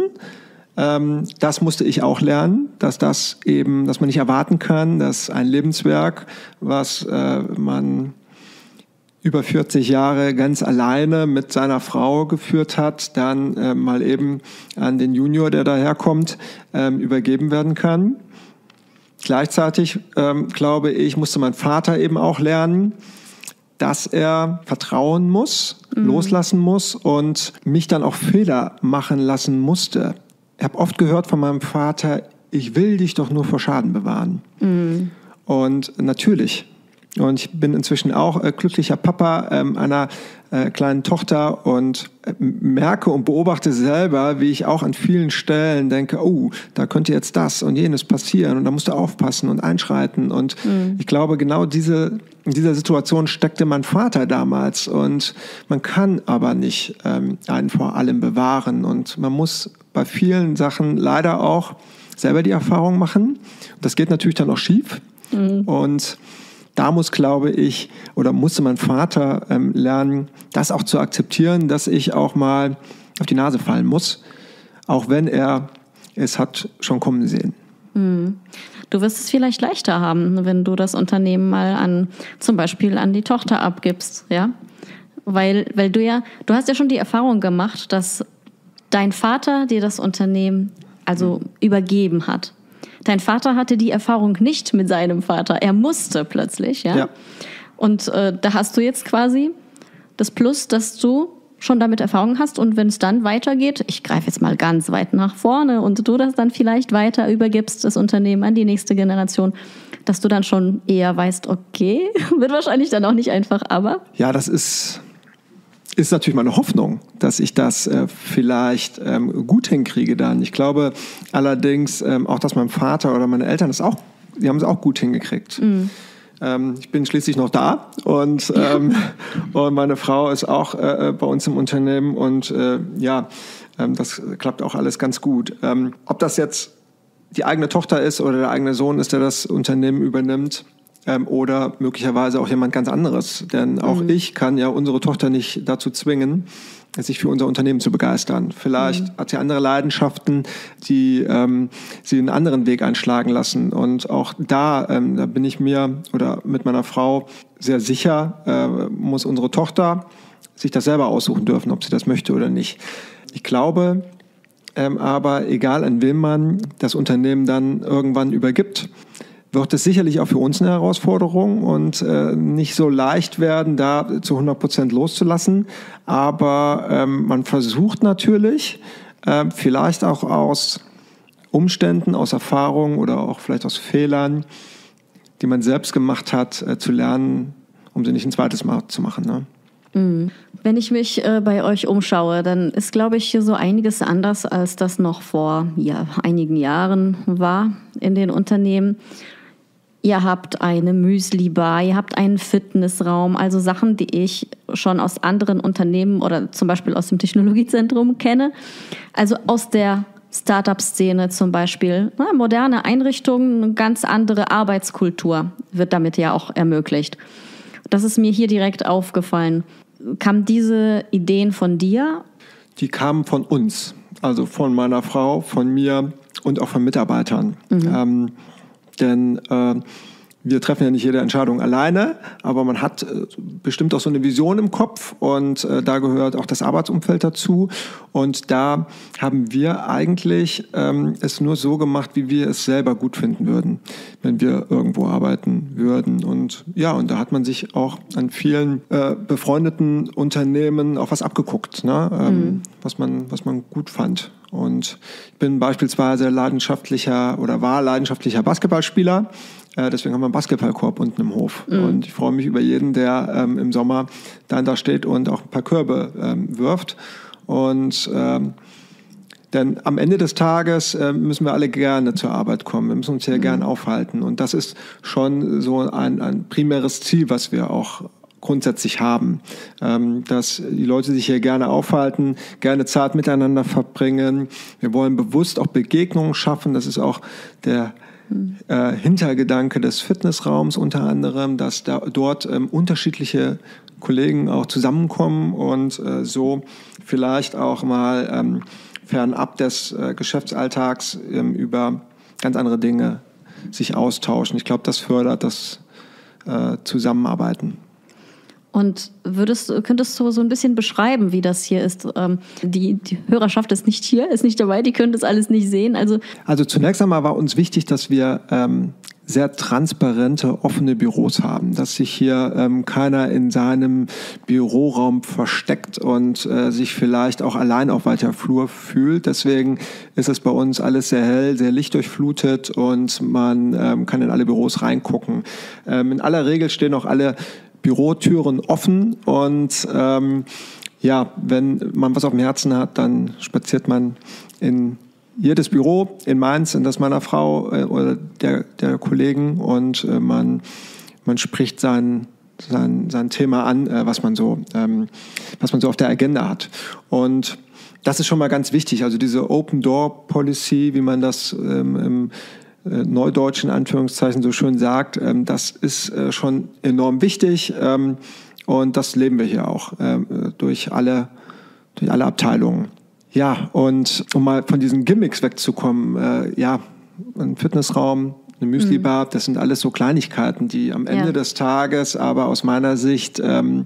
Ähm, das musste ich auch lernen, dass das eben, dass man nicht erwarten kann, dass ein Lebenswerk, was äh, man über vierzig Jahre ganz alleine mit seiner Frau geführt hat, dann äh, mal eben an den Junior, der daherkommt, ähm, übergeben werden kann. Gleichzeitig, ähm, glaube ich, musste mein Vater eben auch lernen, dass er vertrauen muss, mhm. loslassen muss und mich dann auch Fehler machen lassen musste. Ich habe oft gehört von meinem Vater, ich will dich doch nur vor Schaden bewahren. Mhm. Und natürlich. Und ich bin inzwischen auch äh, glücklicher Papa ähm, einer äh, kleinen Tochter und äh, merke und beobachte selber, wie ich auch an vielen Stellen denke, oh, da könnte jetzt das und jenes passieren und da musst du aufpassen und einschreiten. Und mhm. ich glaube, genau diese, in dieser Situation steckte mein Vater damals. Und man kann aber nicht ähm, einen vor allem bewahren. Und man muss bei vielen Sachen leider auch selber die Erfahrung machen. Das geht natürlich dann auch schief. Mhm. Und da muss, glaube ich, oder musste mein Vater ähm, lernen, das auch zu akzeptieren, dass ich auch mal auf die Nase fallen muss, auch wenn er es hat schon kommen sehen. Mhm. Du wirst es vielleicht leichter haben, wenn du das Unternehmen mal an, zum Beispiel an die Tochter abgibst, ja? Weil, weil du ja, du hast ja schon die Erfahrung gemacht, dass dein Vater dir das Unternehmen also mhm. übergeben hat. Dein Vater hatte die Erfahrung nicht mit seinem Vater. Er musste plötzlich, ja. ja. Und äh, da hast du jetzt quasi das Plus, dass du schon damit Erfahrung hast. Und wenn es dann weitergeht, ich greife jetzt mal ganz weit nach vorne und du das dann vielleicht weiter übergibst, das Unternehmen an die nächste Generation, dass du dann schon eher weißt, okay, wird wahrscheinlich dann auch nicht einfach, aber... Ja, das ist... ist natürlich meine Hoffnung, dass ich das äh, vielleicht ähm, gut hinkriege dann. Ich glaube allerdings ähm, auch, dass mein Vater oder meine Eltern das auch, die haben es auch gut hingekriegt. Mhm. Ähm, ich bin schließlich noch da und, ähm, und meine Frau ist auch äh, bei uns im Unternehmen und äh, ja, ähm, das klappt auch alles ganz gut. Ähm, ob das jetzt die eigene Tochter ist oder der eigene Sohn ist, der das Unternehmen übernimmt, Ähm, oder möglicherweise auch jemand ganz anderes. Denn auch mhm. ich kann ja unsere Tochter nicht dazu zwingen, sich für unser Unternehmen zu begeistern. Vielleicht mhm. hat sie andere Leidenschaften, die ähm, sie einen anderen Weg einschlagen lassen. Und auch da, ähm, da bin ich mir oder mit meiner Frau sehr sicher, äh, muss unsere Tochter sich das selber aussuchen dürfen, ob sie das möchte oder nicht. Ich glaube ähm, aber, egal an wem man das Unternehmen dann irgendwann übergibt, wird es sicherlich auch für uns eine Herausforderung und äh, nicht so leicht werden, da zu hundert Prozent loszulassen. Aber ähm, man versucht natürlich, äh, vielleicht auch aus Umständen, aus Erfahrungen oder auch vielleicht aus Fehlern, die man selbst gemacht hat, äh, zu lernen, um sie nicht ein zweites Mal zu machen. Ne? Mhm. Wenn ich mich äh, bei euch umschaue, dann ist, glaube ich, so einiges anders, als das noch vor ja, einigen Jahren war in den Unternehmen. Ihr habt eine Müsli-Bar, ihr habt einen Fitnessraum, also Sachen, die ich schon aus anderen Unternehmen oder zum Beispiel aus dem Technologiezentrum kenne. Also aus der Startup-Szene zum Beispiel. Na, moderne Einrichtungen, eine ganz andere Arbeitskultur wird damit ja auch ermöglicht. Das ist mir hier direkt aufgefallen. Kamen diese Ideen von dir? Die kamen von uns, also von meiner Frau, von mir und auch von Mitarbeitern. Mhm. Ähm, denn äh, wir treffen ja nicht jede Entscheidung alleine, aber man hat äh, bestimmt auch so eine Vision im Kopf und äh, da gehört auch das Arbeitsumfeld dazu. Und da haben wir eigentlich ähm, es nur so gemacht, wie wir es selber gut finden würden, wenn wir irgendwo arbeiten würden. Und ja, und da hat man sich auch an vielen äh, befreundeten Unternehmen auch was abgeguckt, ne? ähm, mhm. was man, was man gut fand. Und ich bin beispielsweise leidenschaftlicher oder war leidenschaftlicher Basketballspieler. Äh, deswegen haben wir einen Basketballkorb unten im Hof. Mhm. Und ich freue mich über jeden, der ähm, im Sommer dann da steht und auch ein paar Körbe ähm, wirft. Und ähm, denn am Ende des Tages äh, müssen wir alle gerne zur Arbeit kommen. Wir müssen uns hier mhm. gerne aufhalten. Und das ist schon so ein, ein primäres Ziel, was wir auch grundsätzlich haben, ähm, dass die Leute sich hier gerne aufhalten, gerne Zeit miteinander verbringen. Wir wollen bewusst auch Begegnungen schaffen. Das ist auch der äh, Hintergedanke des Fitnessraums unter anderem, dass da, dort ähm, unterschiedliche Kollegen auch zusammenkommen und äh, so vielleicht auch mal ähm, fernab des äh, Geschäftsalltags ähm, über ganz andere Dinge sich austauschen. Ich glaube, das fördert das äh, Zusammenarbeiten. Und würdest, könntest du so ein bisschen beschreiben, wie das hier ist? Ähm, die, die Hörerschaft ist nicht hier, ist nicht dabei, die können das alles nicht sehen. Also, also zunächst einmal war uns wichtig, dass wir ähm, sehr transparente, offene Büros haben, dass sich hier ähm, keiner in seinem Büroraum versteckt und äh, sich vielleicht auch allein auf weiter Flur fühlt. Deswegen ist es bei uns alles sehr hell, sehr lichtdurchflutet und man ähm, kann in alle Büros reingucken. Ähm, in aller Regel stehen auch alle Bürotüren offen und ähm, ja, wenn man was auf dem Herzen hat, dann spaziert man in jedes Büro, in meins, in das meiner Frau äh, oder der, der Kollegen und äh, man, man spricht sein, sein, sein Thema an, äh, was man so, ähm, was man so auf der Agenda hat. Und das ist schon mal ganz wichtig, also diese Open-Door-Policy, wie man das ähm, im Neudeutsch in Anführungszeichen so schön sagt, ähm, das ist äh, schon enorm wichtig ähm, und das leben wir hier auch äh, durch alle, durch alle Abteilungen. Ja, und um mal von diesen Gimmicks wegzukommen, äh, ja, ein Fitnessraum, eine Müsli-Bar, das sind alles so Kleinigkeiten, die am Ende ja. des Tages aber aus meiner Sicht ähm,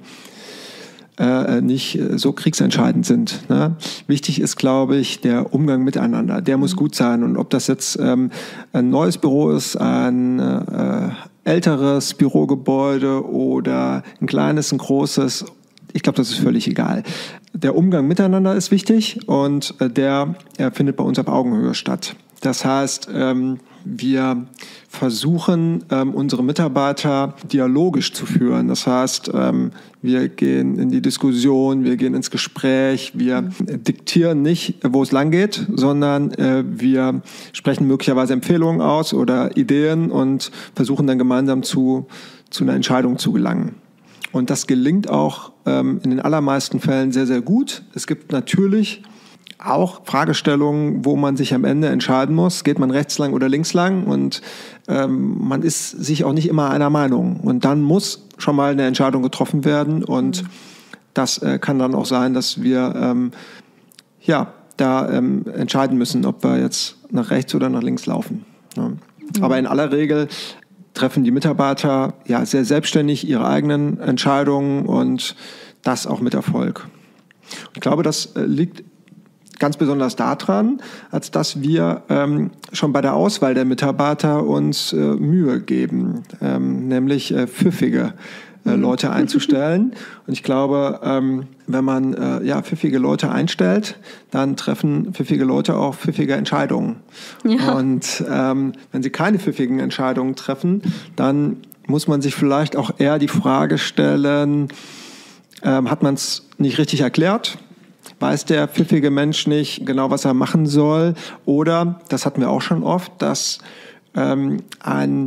Äh, nicht so kriegsentscheidend sind. Ne? Wichtig ist, glaube ich, der Umgang miteinander. Der muss gut sein. Und ob das jetzt ähm, ein neues Büro ist, ein äh, älteres Bürogebäude oder ein kleines, ein großes, ich glaube, das ist völlig egal. Der Umgang miteinander ist wichtig und äh, der äh, findet bei uns auf Augenhöhe statt. Das heißt, ähm, wir versuchen, ähm, unsere Mitarbeiter dialogisch zu führen. Das heißt, ähm, wir gehen in die Diskussion, wir gehen ins Gespräch, wir mhm. diktieren nicht, wo es lang geht, sondern äh, wir sprechen möglicherweise Empfehlungen aus oder Ideen und versuchen dann gemeinsam zu, zu einer Entscheidung zu gelangen. Und das gelingt auch ähm, in den allermeisten Fällen sehr, sehr gut. Es gibt natürlich auch Fragestellungen, wo man sich am Ende entscheiden muss, geht man rechts lang oder links lang und ähm, man ist sich auch nicht immer einer Meinung. Und dann muss schon mal eine Entscheidung getroffen werden und mhm. das äh, kann dann auch sein, dass wir ähm, ja, da ähm, entscheiden müssen, ob wir jetzt nach rechts oder nach links laufen. Ja. Mhm. Aber in aller Regel treffen die Mitarbeiter ja sehr selbstständig ihre eigenen Entscheidungen und das auch mit Erfolg. Ich glaube, das äh, liegt ganz besonders daran, als dass wir ähm, schon bei der Auswahl der Mitarbeiter uns äh, Mühe geben, ähm, nämlich äh, pfiffige äh, Leute einzustellen. Und ich glaube, ähm, wenn man äh, ja, pfiffige Leute einstellt, dann treffen pfiffige Leute auch pfiffige Entscheidungen. Ja. Und ähm, wenn sie keine pfiffigen Entscheidungen treffen, dann muss man sich vielleicht auch eher die Frage stellen, ähm, hat man es nicht richtig erklärt? Weiß der pfiffige Mensch nicht genau, was er machen soll? Oder, das hatten wir auch schon oft, dass ähm, ein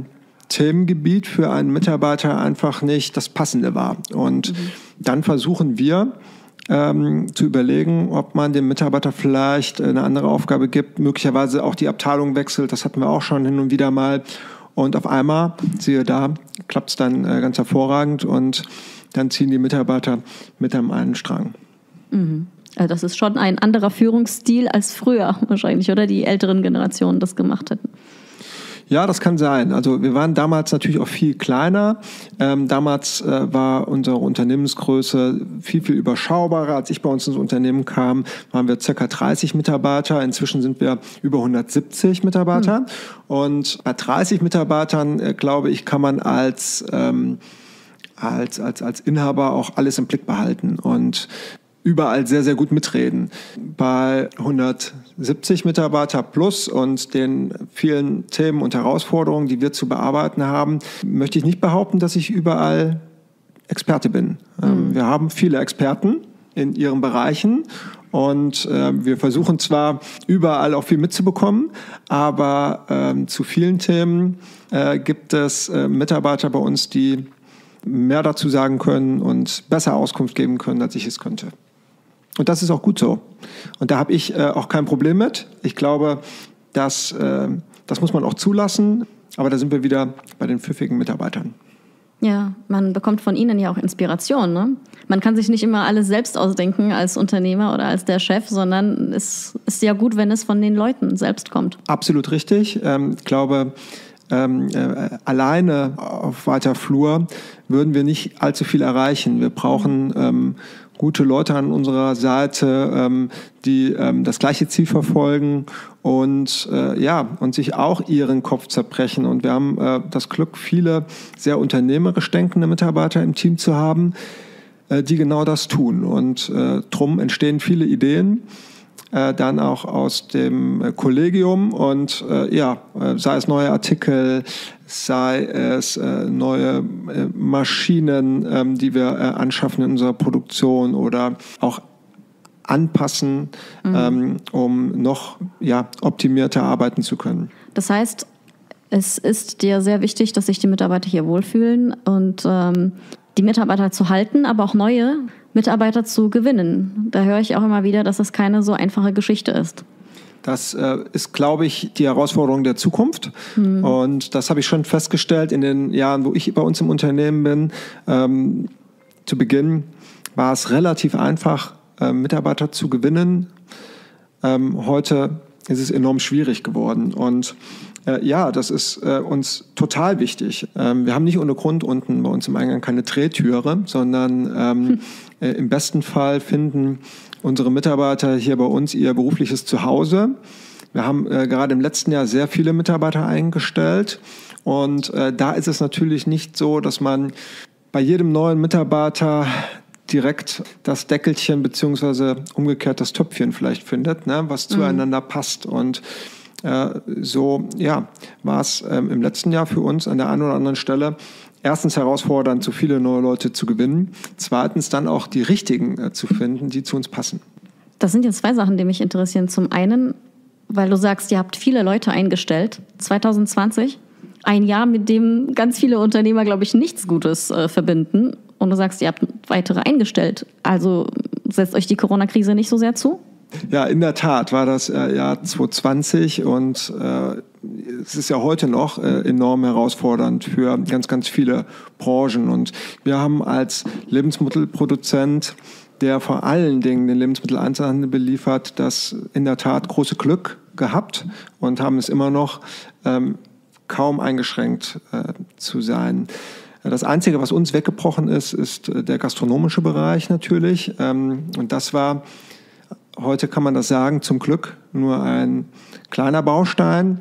Themengebiet für einen Mitarbeiter einfach nicht das Passende war. Und mhm. dann versuchen wir ähm, zu überlegen, ob man dem Mitarbeiter vielleicht eine andere Aufgabe gibt, möglicherweise auch die Abteilung wechselt. Das hatten wir auch schon hin und wieder mal. Und auf einmal, siehe da, klappt es dann äh, ganz hervorragend und dann ziehen die Mitarbeiter mit am einen Strang. Mhm. Also das ist schon ein anderer Führungsstil als früher wahrscheinlich, oder? Die älteren Generationen das gemacht hätten. Ja, das kann sein. Also wir waren damals natürlich auch viel kleiner. Ähm, damals äh, war unsere Unternehmensgröße viel, viel überschaubarer. Als ich bei uns ins Unternehmen kam, waren wir circa dreißig Mitarbeiter. Inzwischen sind wir über hundertsiebzig Mitarbeiter. Mhm. Und bei dreißig Mitarbeitern, äh, glaube ich, kann man als, ähm, als, als, als Inhaber auch alles im Blick behalten und überall sehr, sehr gut mitreden. Bei hundertsiebzig Mitarbeiter plus und den vielen Themen und Herausforderungen, die wir zu bearbeiten haben, möchte ich nicht behaupten, dass ich überall Experte bin. Mhm. Wir haben viele Experten in ihren Bereichen und äh, wir versuchen zwar überall auch viel mitzubekommen, aber äh, zu vielen Themen äh, gibt es äh, Mitarbeiter bei uns, die mehr dazu sagen können und besser Auskunft geben können, als ich es könnte. Und das ist auch gut so. Und da habe ich äh, auch kein Problem mit. Ich glaube, dass, äh, das muss man auch zulassen. Aber da sind wir wieder bei den pfiffigen Mitarbeitern. Ja, man bekommt von Ihnen ja auch Inspiration, ne? Man kann sich nicht immer alles selbst ausdenken als Unternehmer oder als der Chef, sondern es ist ja gut, wenn es von den Leuten selbst kommt. Absolut richtig. Ähm, ich glaube, ähm, äh, alleine auf weiter Flur würden wir nicht allzu viel erreichen. Wir brauchen ähm, gute Leute an unserer Seite, ähm, die ähm, das gleiche Ziel verfolgen und äh, ja und sich auch ihren Kopf zerbrechen. Und wir haben äh, das Glück, viele sehr unternehmerisch denkende Mitarbeiter im Team zu haben, äh, die genau das tun. Und äh, drum entstehen viele Ideen, äh, dann auch aus dem äh, Kollegium und äh, ja, äh, sei es neue Artikel, sei es äh, neue äh, Maschinen, ähm, die wir äh, anschaffen in unserer Produktion oder auch anpassen, mhm. ähm, um noch ja, optimierter arbeiten zu können. Das heißt, es ist dir sehr wichtig, dass sich die Mitarbeiter hier wohlfühlen und ähm, die Mitarbeiter zu halten, aber auch neue Mitarbeiter zu gewinnen. Da höre ich auch immer wieder, dass es keine so einfache Geschichte ist. Das äh, ist, glaube ich, die Herausforderung der Zukunft. Mhm. Und das habe ich schon festgestellt in den Jahren, wo ich bei uns im Unternehmen bin. Ähm, zu Beginn war es relativ einfach, äh, Mitarbeiter zu gewinnen. Ähm, heute ist es enorm schwierig geworden. Und äh, ja, das ist äh, uns total wichtig. Ähm, wir haben nicht ohne Grund unten bei uns im Eingang keine Drehtüre, sondern ähm, hm. äh, im besten Fall finden unsere Mitarbeiter hier bei uns ihr berufliches Zuhause. Wir haben äh, gerade im letzten Jahr sehr viele Mitarbeiter eingestellt und äh, da ist es natürlich nicht so, dass man bei jedem neuen Mitarbeiter direkt das Deckelchen beziehungsweise umgekehrt das Töpfchen vielleicht findet, ne, was mhm. zueinander passt. Und äh, so ja, war es ähm, im letzten Jahr für uns an der einen oder anderen Stelle erstens herausfordernd, so viele neue Leute zu gewinnen. Zweitens dann auch die richtigen äh, zu finden, die zu uns passen. Das sind jetzt zwei Sachen, die mich interessieren. Zum einen, weil du sagst, ihr habt viele Leute eingestellt. zwanzig zwanzig, ein Jahr, mit dem ganz viele Unternehmer, glaube ich, nichts Gutes äh, verbinden. Und du sagst, ihr habt weitere eingestellt. Also setzt euch die Corona-Krise nicht so sehr zu? Ja, in der Tat war das äh, Jahr zwanzig zwanzig und äh, es ist ja heute noch äh, enorm herausfordernd für ganz, ganz viele Branchen. Und wir haben als Lebensmittelproduzent, der vor allen Dingen den Lebensmitteleinzelhandel beliefert, das in der Tat große Glück gehabt und haben es immer noch, ähm, kaum eingeschränkt äh, zu sein. Das Einzige, was uns weggebrochen ist, ist der gastronomische Bereich natürlich. Ähm, und das war, heute kann man das sagen, zum Glück nur ein kleiner Baustein.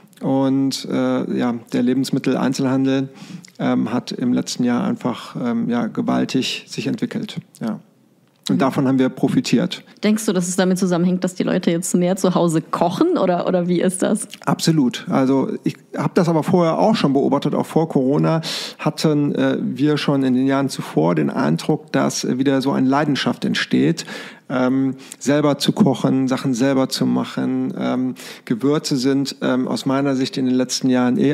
Und äh, ja, der Lebensmitteleinzelhandel ähm, hat im letzten Jahr einfach ähm, ja, gewaltig sich entwickelt. Ja. Und davon haben wir profitiert. Denkst du, dass es damit zusammenhängt, dass die Leute jetzt mehr zu Hause kochen oder, oder wie ist das? Absolut. Also ich habe das aber vorher auch schon beobachtet. Auch vor Corona hatten äh, wir schon in den Jahren zuvor den Eindruck, dass äh, wieder so eine Leidenschaft entsteht, ähm, selber zu kochen, Sachen selber zu machen. Ähm, Gewürze sind ähm, aus meiner Sicht in den letzten Jahren eh ein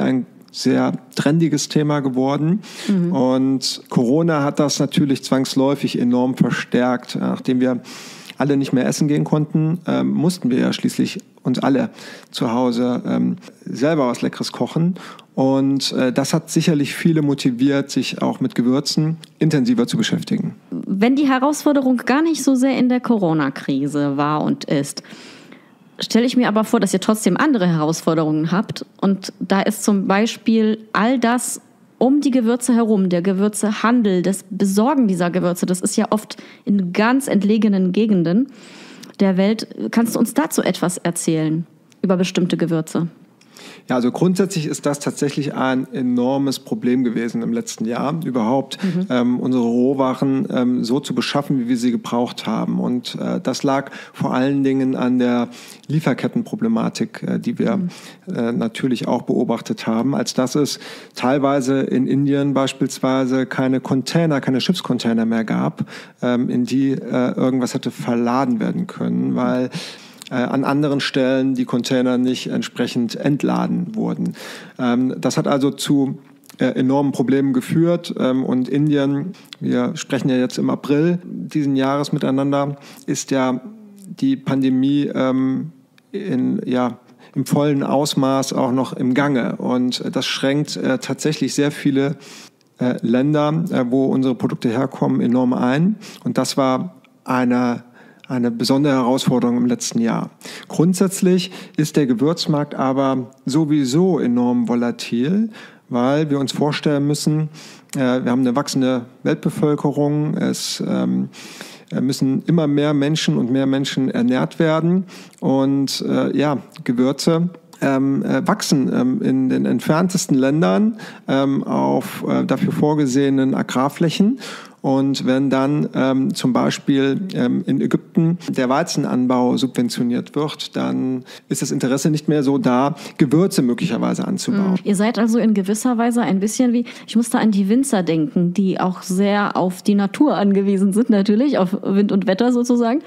sehr trendiges Thema geworden. Mhm. Und Corona hat das natürlich zwangsläufig enorm verstärkt. Nachdem wir alle nicht mehr essen gehen konnten, ähm, mussten wir ja schließlich uns alle zu Hause ähm, selber was Leckeres kochen. Und äh, das hat sicherlich viele motiviert, sich auch mit Gewürzen intensiver zu beschäftigen. Wenn die Herausforderung gar nicht so sehr in der Corona-Krise war und ist, stelle ich mir aber vor, dass ihr trotzdem andere Herausforderungen habt. Und da ist zum Beispiel all das um die Gewürze herum, der Gewürzehandel, das Besorgen dieser Gewürze, das ist ja oft in ganz entlegenen Gegenden der Welt. Kannst du uns dazu etwas erzählen über bestimmte Gewürze? Ja, also grundsätzlich ist das tatsächlich ein enormes Problem gewesen im letzten Jahr, überhaupt mhm. ähm, unsere Rohwaren ähm, so zu beschaffen, wie wir sie gebraucht haben. Und äh, das lag vor allen Dingen an der Lieferkettenproblematik, äh, die wir mhm. äh, natürlich auch beobachtet haben, als dass es teilweise in Indien beispielsweise keine Container, keine Schiffscontainer mehr gab, ähm, in die äh, irgendwas hätte verladen werden können, weil Äh, an anderen Stellen die Container nicht entsprechend entladen wurden. Ähm, das hat also zu äh, enormen Problemen geführt. Ähm, und Indien, wir sprechen ja jetzt im April diesen Jahres miteinander, ist ja die Pandemie ähm, in, ja, im vollen Ausmaß auch noch im Gange. Und das schränkt äh, tatsächlich sehr viele äh, Länder, äh, wo unsere Produkte herkommen, enorm ein. Und das war eine Eine besondere Herausforderung im letzten Jahr. Grundsätzlich ist der Gewürzmarkt aber sowieso enorm volatil, weil wir uns vorstellen müssen, äh, wir haben eine wachsende Weltbevölkerung, es ähm, müssen immer mehr Menschen und mehr Menschen ernährt werden und äh, ja, Gewürze Ähm, äh, wachsen ähm, in den entferntesten Ländern ähm, auf äh, dafür vorgesehenen Agrarflächen. Und wenn dann ähm, zum Beispiel ähm, in Ägypten der Weizenanbau subventioniert wird, dann ist das Interesse nicht mehr so da, Gewürze möglicherweise anzubauen. Mhm. Ihr seid also in gewisser Weise ein bisschen wie, ich muss da an die Winzer denken, die auch sehr auf die Natur angewiesen sind, natürlich, auf Wind und Wetter sozusagen.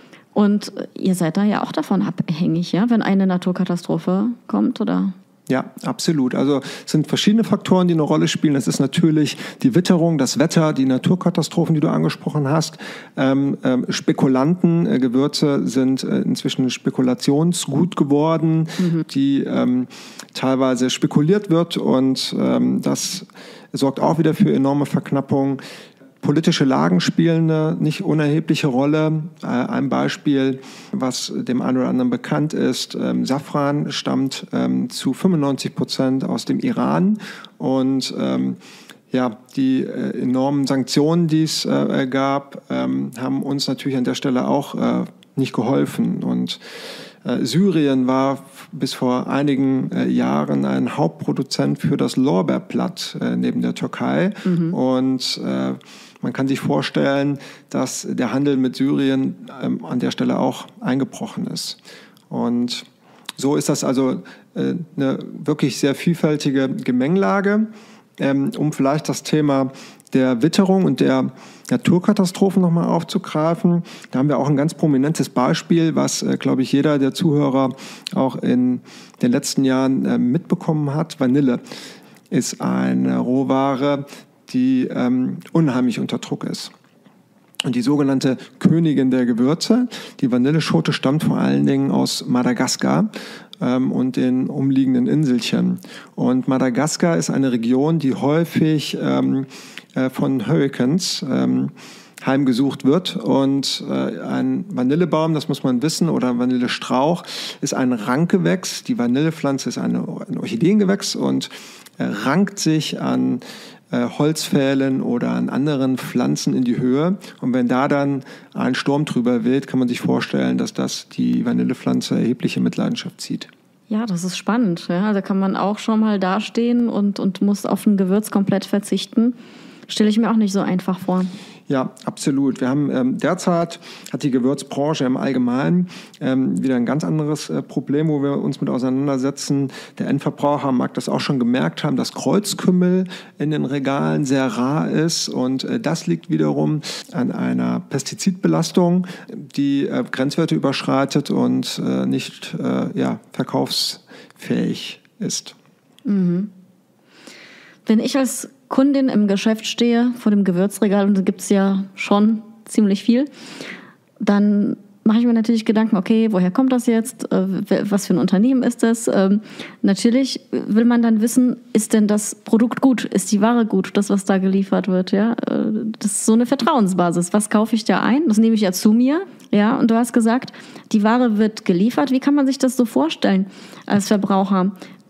Und ihr seid da ja auch davon abhängig, ja, wenn eine Naturkatastrophe kommt, oder? Ja, absolut. Also es sind verschiedene Faktoren, die eine Rolle spielen. Es ist natürlich die Witterung, das Wetter, die Naturkatastrophen, die du angesprochen hast. Ähm, ähm, Spekulanten, äh, Gewürze sind äh, inzwischen Spekulationsgut geworden, mhm. die ähm, teilweise spekuliert wird und ähm, das sorgt auch wieder für enorme Verknappung. Politische Lagen spielen eine nicht unerhebliche Rolle. Äh, ein Beispiel, was dem einen oder anderen bekannt ist, ähm, Safran stammt ähm, zu fünfundneunzig Prozent aus dem Iran und ähm, ja, die äh, enormen Sanktionen, die es äh, gab, ähm, haben uns natürlich an der Stelle auch äh, nicht geholfen. Und äh, Syrien war bis vor einigen äh, Jahren ein Hauptproduzent für das Lorbeerblatt äh, neben der Türkei. Mhm. Und äh, man kann sich vorstellen, dass der Handel mit Syrien ähm, an der Stelle auch eingebrochen ist. Und so ist das also äh, eine wirklich sehr vielfältige Gemengelage. Ähm, um vielleicht das Thema der Witterung und der Naturkatastrophen nochmal aufzugreifen. Da haben wir auch ein ganz prominentes Beispiel, was, äh, glaube ich, jeder der Zuhörer auch in den letzten Jahren äh, mitbekommen hat. Vanille ist eine Rohware, die ähm, unheimlich unter Druck ist. Und die sogenannte Königin der Gewürze, die Vanilleschote, stammt vor allen Dingen aus Madagaskar ähm, und den umliegenden Inselchen. Und Madagaskar ist eine Region, die häufig ähm, äh, von Hurricanes ähm, heimgesucht wird. Und äh, ein Vanillebaum, das muss man wissen, oder ein Vanillestrauch, ist ein Rankgewächs. Die Vanillepflanze ist eine, ein Orchideengewächs und äh, rankt sich an Holzpfählen oder an anderen Pflanzen in die Höhe. Und wenn da dann ein Sturm drüber weht, kann man sich vorstellen, dass das die Vanillepflanze erhebliche Mitleidenschaft zieht. Ja, das ist spannend. Ja, da kann man auch schon mal dastehen und, und muss auf ein Gewürz komplett verzichten. Stelle ich mir auch nicht so einfach vor. Ja, absolut. Wir haben ähm, derzeit hat die Gewürzbranche im Allgemeinen ähm, wieder ein ganz anderes äh, Problem, wo wir uns mit auseinandersetzen. Der Endverbraucher mag das auch schon gemerkt haben, dass Kreuzkümmel in den Regalen sehr rar ist und äh, das liegt wiederum an einer Pestizidbelastung, die äh, Grenzwerte überschreitet und äh, nicht äh, ja, verkaufsfähig ist. Mhm. Wenn ich als Kundin im Geschäft stehe, vor dem Gewürzregal, und da gibt es ja schon ziemlich viel, dann mache ich mir natürlich Gedanken, okay, woher kommt das jetzt? Was für ein Unternehmen ist das? Ähm, natürlich will man dann wissen, ist denn das Produkt gut? Ist die Ware gut? Das, was da geliefert wird, ja? Das ist so eine Vertrauensbasis. Was kaufe ich da ein? Das nehme ich ja zu mir, ja? Und du hast gesagt, die Ware wird geliefert. Wie kann man sich das so vorstellen als Verbraucher?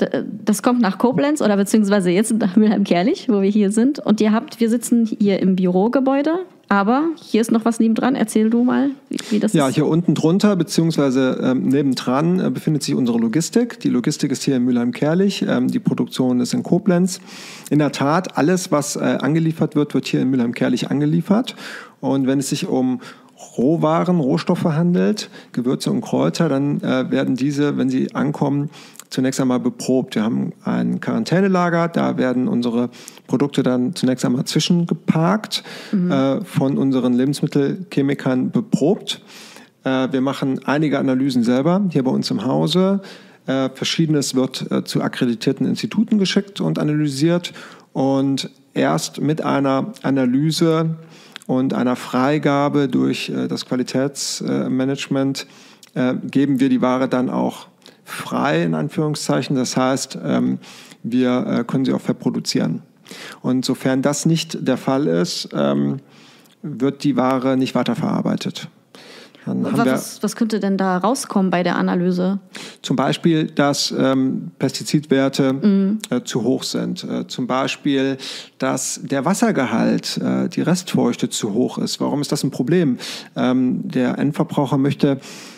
Das kommt nach Koblenz oder beziehungsweise jetzt nach Mülheim-Kärlich, wo wir hier sind. Und ihr habt, wir sitzen hier im Bürogebäude, aber hier ist noch was nebendran. Erzähl du mal, wie, wie das ja, ist. Ja, hier unten drunter, beziehungsweise ähm, nebendran äh, befindet sich unsere Logistik. Die Logistik ist hier in Mülheim-Kärlich, ähm, die Produktion ist in Koblenz. In der Tat, alles, was äh, angeliefert wird, wird hier in Mülheim-Kärlich angeliefert. Und wenn es sich um Rohwaren, Rohstoffe handelt, Gewürze und Kräuter, dann äh, werden diese, wenn sie ankommen, zunächst einmal beprobt. Wir haben ein Quarantänelager, da werden unsere Produkte dann zunächst einmal zwischengeparkt, mhm. äh, von unseren Lebensmittelchemikern beprobt. Äh, wir machen einige Analysen selber hier bei uns im Hause. Äh, Verschiedenes wird äh, zu akkreditierten Instituten geschickt und analysiert. Und erst mit einer Analyse und einer Freigabe durch äh, das Qualitätsmanagement äh, geben wir die Ware dann auch frei, in Anführungszeichen. Das heißt, ähm, wir äh, können sie auch verproduzieren. Und sofern das nicht der Fall ist, ähm, wird die Ware nicht weiterverarbeitet. Dann was, haben wir was, was könnte denn da rauskommen bei der Analyse? Zum Beispiel, dass ähm, Pestizidwerte mm. äh, zu hoch sind. Äh, zum Beispiel, dass der Wassergehalt, äh, die Restfeuchte zu hoch ist. Warum ist das ein Problem? Ähm, der Endverbraucher möchte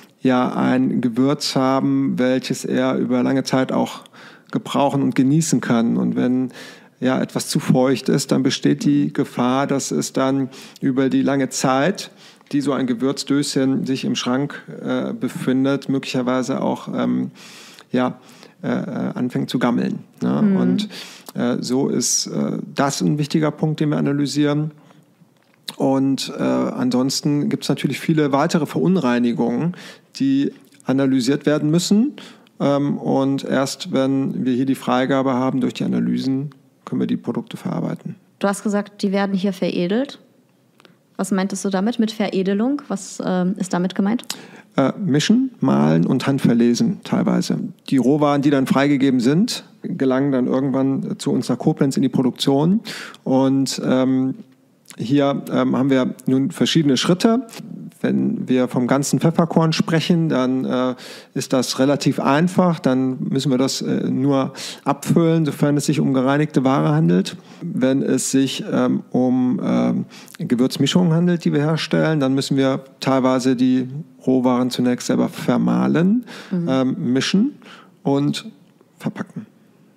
ja ein Gewürz haben, welches er über lange Zeit auch gebrauchen und genießen kann. Und wenn ja etwas zu feucht ist, dann besteht die Gefahr, dass es dann über die lange Zeit, die so ein Gewürzdöschen sich im Schrank äh, befindet, möglicherweise auch ähm, ja, äh, anfängt zu gammeln. Ne? Mhm. Und äh, so ist äh, das ein wichtiger Punkt, den wir analysieren. Und äh, ansonsten gibt es natürlich viele weitere Verunreinigungen, die analysiert werden müssen. Ähm, und erst wenn wir hier die Freigabe haben durch die Analysen, können wir die Produkte verarbeiten. Du hast gesagt, die werden hier veredelt. Was meintest du damit, mit Veredelung? Was äh, ist damit gemeint? Äh, mischen, mahlen und handverlesen teilweise. Die Rohwaren, die dann freigegeben sind, gelangen dann irgendwann zu uns nach Koblenz in die Produktion. Und ähm, hier ähm, haben wir nun verschiedene Schritte. Wenn wir vom ganzen Pfefferkorn sprechen, dann äh, ist das relativ einfach. Dann müssen wir das äh, nur abfüllen, sofern es sich um gereinigte Ware handelt. Wenn es sich ähm, um äh, Gewürzmischungen handelt, die wir herstellen, dann müssen wir teilweise die Rohwaren zunächst selber vermahlen, mhm. ähm, mischen und verpacken.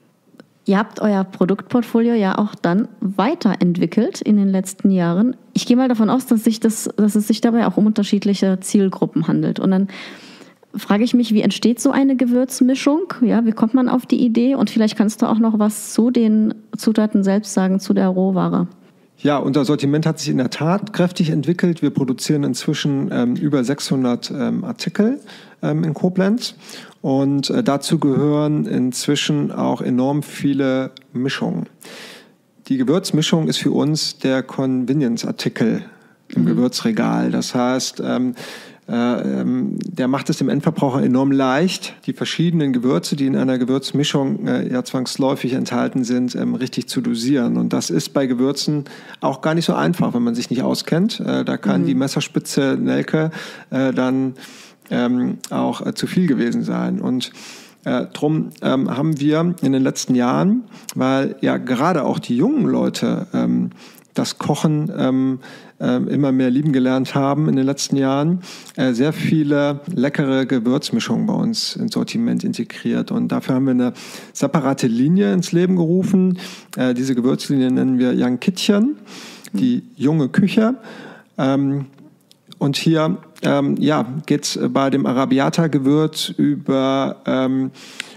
Ihr habt euer Produktportfolio ja auch dann weiterentwickelt in den letzten Jahren. Ich gehe mal davon aus, dass, sich das, dass es sich dabei auch um unterschiedliche Zielgruppen handelt. Und dann frage ich mich, wie entsteht so eine Gewürzmischung? Ja, wie kommt man auf die Idee? Und vielleicht kannst du auch noch was zu den Zutaten selbst sagen, zu der Rohware. Ja, unser Sortiment hat sich in der Tat kräftig entwickelt. Wir produzieren inzwischen ähm, über sechshundert ähm, Artikel ähm, in Koblenz. Und äh, dazu gehören inzwischen auch enorm viele Mischungen. Die Gewürzmischung ist für uns der Convenience-Artikel im mhm. Gewürzregal. Das heißt, ähm, äh, ähm, der macht es dem Endverbraucher enorm leicht, die verschiedenen Gewürze, die in einer Gewürzmischung äh, ja zwangsläufig enthalten sind, ähm, richtig zu dosieren. Und das ist bei Gewürzen auch gar nicht so einfach, wenn man sich nicht auskennt. Äh, da kann mhm. die Messerspitze Nelke äh, dann Ähm, auch äh, zu viel gewesen sein. Und äh, drum ähm, haben wir in den letzten Jahren, weil ja gerade auch die jungen Leute ähm, das Kochen ähm, äh, immer mehr lieben gelernt haben in den letzten Jahren, äh, sehr viele leckere Gewürzmischungen bei uns ins Sortiment integriert. Und dafür haben wir eine separate Linie ins Leben gerufen. Äh, diese Gewürzlinie nennen wir Young Kitchen, die junge Küche. Ähm, Und hier ähm, ja, geht es bei dem Arrabbiata-Gewürz über ähm,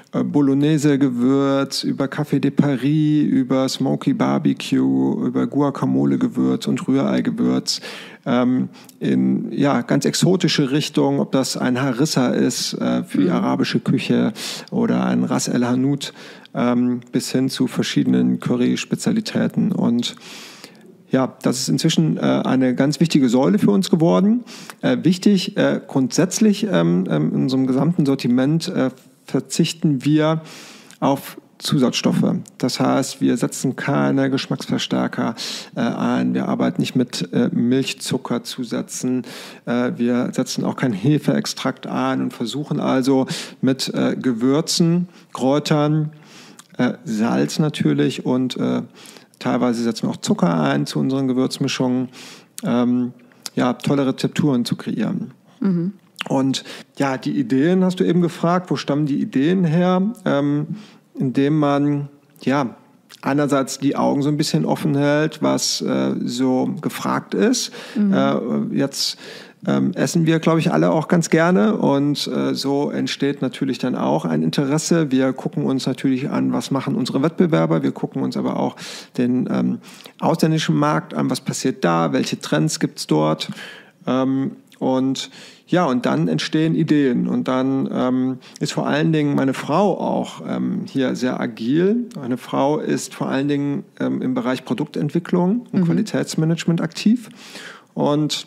Bolognese-Gewürz, über Café de Paris, über Smoky Barbecue, über Guacamole-Gewürz und Rührei-Gewürz ähm, in ja, ganz exotische Richtungen, ob das ein Harissa ist äh, für die arabische Küche oder ein Ras El Hanout ähm, bis hin zu verschiedenen Curry-Spezialitäten. Und ja, das ist inzwischen äh, eine ganz wichtige Säule für uns geworden. Äh, wichtig, äh, grundsätzlich ähm, in unserem gesamten Sortiment äh, verzichten wir auf Zusatzstoffe. Das heißt, wir setzen keine Geschmacksverstärker äh, ein. Wir arbeiten nicht mit äh, Milchzuckerzusätzen. Äh, wir setzen auch kein Hefeextrakt ein und versuchen also mit äh, Gewürzen, Kräutern, äh, Salz natürlich und äh, teilweise setzen wir auch Zucker ein zu unseren Gewürzmischungen, ähm, ja, tolle Rezepturen zu kreieren. Mhm. Und ja, die Ideen hast du eben gefragt, wo stammen die Ideen her? Ähm, indem man ja einerseits die Augen so ein bisschen offen hält, was äh, so gefragt ist. Mhm. Äh, jetzt ähm, essen wir, glaube ich, alle auch ganz gerne und äh, so entsteht natürlich dann auch ein Interesse. Wir gucken uns natürlich an, was machen unsere Wettbewerber. Wir gucken uns aber auch den ähm, ausländischen Markt an, was passiert da, welche Trends gibt es dort. Ähm, und ja, und dann entstehen Ideen und dann ähm, ist vor allen Dingen meine Frau auch ähm, hier sehr agil. Meine Frau ist vor allen Dingen ähm, im Bereich Produktentwicklung und mhm. Qualitätsmanagement aktiv und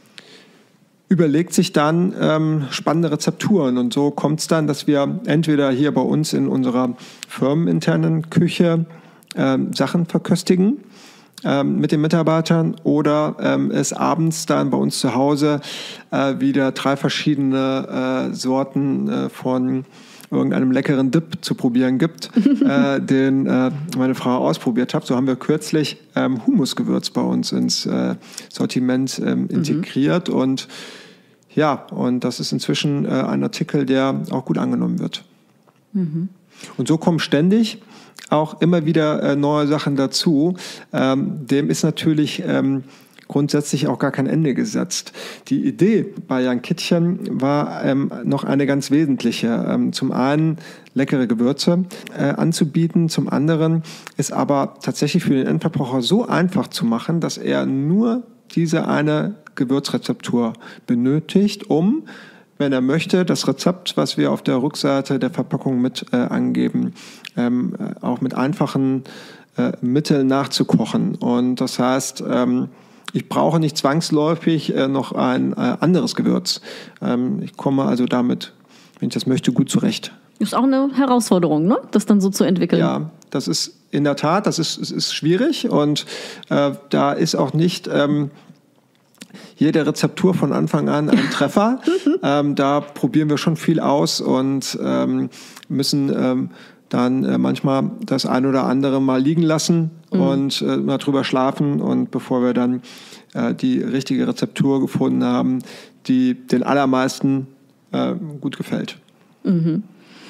überlegt sich dann ähm, spannende Rezepturen. Und so kommt es dann, dass wir entweder hier bei uns in unserer firmeninternen Küche ähm, Sachen verköstigen ähm, mit den Mitarbeitern oder ähm, es abends dann bei uns zu Hause äh, wieder drei verschiedene äh, Sorten äh, von irgendeinem leckeren Dip zu probieren gibt, äh, den äh, meine Frau ausprobiert hat. So haben wir kürzlich ähm, Humusgewürz bei uns ins äh, Sortiment ähm, integriert. Mhm. Und ja, und das ist inzwischen äh, ein Artikel, der auch gut angenommen wird. Mhm. Und so kommen ständig auch immer wieder äh, neue Sachen dazu. Ähm, dem ist natürlich ähm, grundsätzlich auch gar kein Ende gesetzt. Die Idee bei Jan Kittchen war ähm, noch eine ganz wesentliche. Ähm, zum einen leckere Gewürze äh, anzubieten, zum anderen ist aber tatsächlich für den Endverbraucher so einfach zu machen, dass er nur diese eine Gewürzrezeptur benötigt, um, wenn er möchte, das Rezept, was wir auf der Rückseite der Verpackung mit äh, angeben, ähm, auch mit einfachen äh, Mitteln nachzukochen. Und das heißt, ähm, ich brauche nicht zwangsläufig äh, noch ein äh, anderes Gewürz. Ähm, ich komme also damit, wenn ich das möchte, gut zurecht. Ist auch eine Herausforderung, ne? Das dann so zu entwickeln. Ja, das ist in der Tat, das ist, ist, ist schwierig und äh, da ist auch nicht ähm, jede Rezeptur von Anfang an ein Treffer. ähm, da probieren wir schon viel aus und ähm, müssen ähm, dann äh, manchmal das ein oder andere mal liegen lassen mhm. und äh, mal drüber schlafen und bevor wir dann äh, die richtige Rezeptur gefunden haben, die den allermeisten äh, gut gefällt. Mhm.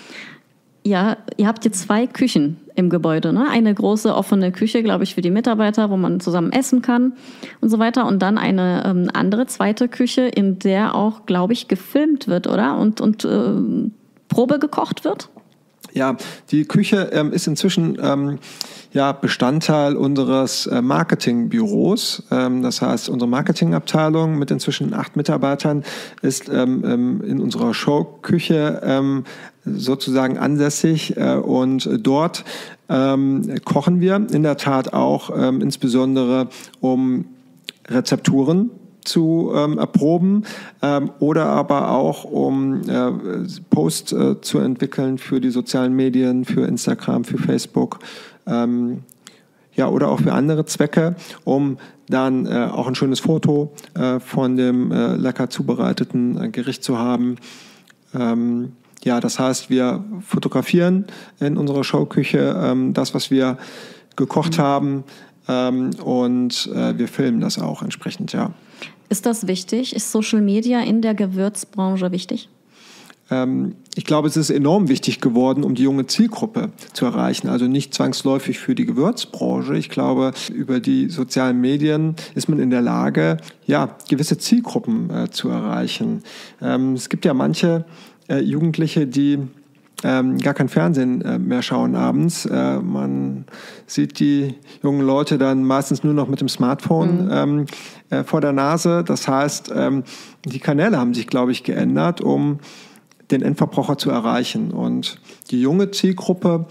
Ja, ihr habt hier zwei Küchen im Gebäude, ne? Eine große offene Küche, glaube ich, für die Mitarbeiter, wo man zusammen essen kann und so weiter. Und dann eine ähm, andere zweite Küche, in der auch, glaube ich, gefilmt wird, oder? Und, und äh, Probe gekocht wird? Ja, die Küche ähm, ist inzwischen ähm, ja, Bestandteil unseres äh, Marketingbüros. Ähm, das heißt, unsere Marketingabteilung mit inzwischen acht Mitarbeitern ist ähm, ähm, in unserer Showküche ähm, sozusagen ansässig äh, und dort ähm, kochen wir in der Tat auch ähm, insbesondere um Rezepturen zu ähm, erproben ähm, oder aber auch um äh, Posts äh, zu entwickeln für die sozialen Medien, für Instagram, für Facebook, ähm, ja, oder auch für andere Zwecke, um dann äh, auch ein schönes Foto äh, von dem äh, lecker zubereiteten äh, Gericht zu haben. Ähm, ja, das heißt, wir fotografieren in unserer Showküche ähm, das, was wir gekocht mhm. haben ähm, und äh, wir filmen das auch entsprechend, ja. Ist das wichtig? Ist Social Media in der Gewürzbranche wichtig? Ähm, ich glaube, es ist enorm wichtig geworden, um die junge Zielgruppe zu erreichen. Also nicht zwangsläufig für die Gewürzbranche. Ich glaube, über die sozialen Medien ist man in der Lage, ja, gewisse Zielgruppen äh, zu erreichen. Ähm, es gibt ja manche äh, Jugendliche, die Ähm, gar kein Fernsehen äh, mehr schauen abends. Äh, man sieht die jungen Leute dann meistens nur noch mit dem Smartphone mhm. ähm, äh, vor der Nase. Das heißt, ähm, die Kanäle haben sich, glaube ich, geändert, um den Endverbraucher zu erreichen. Und die junge Zielgruppe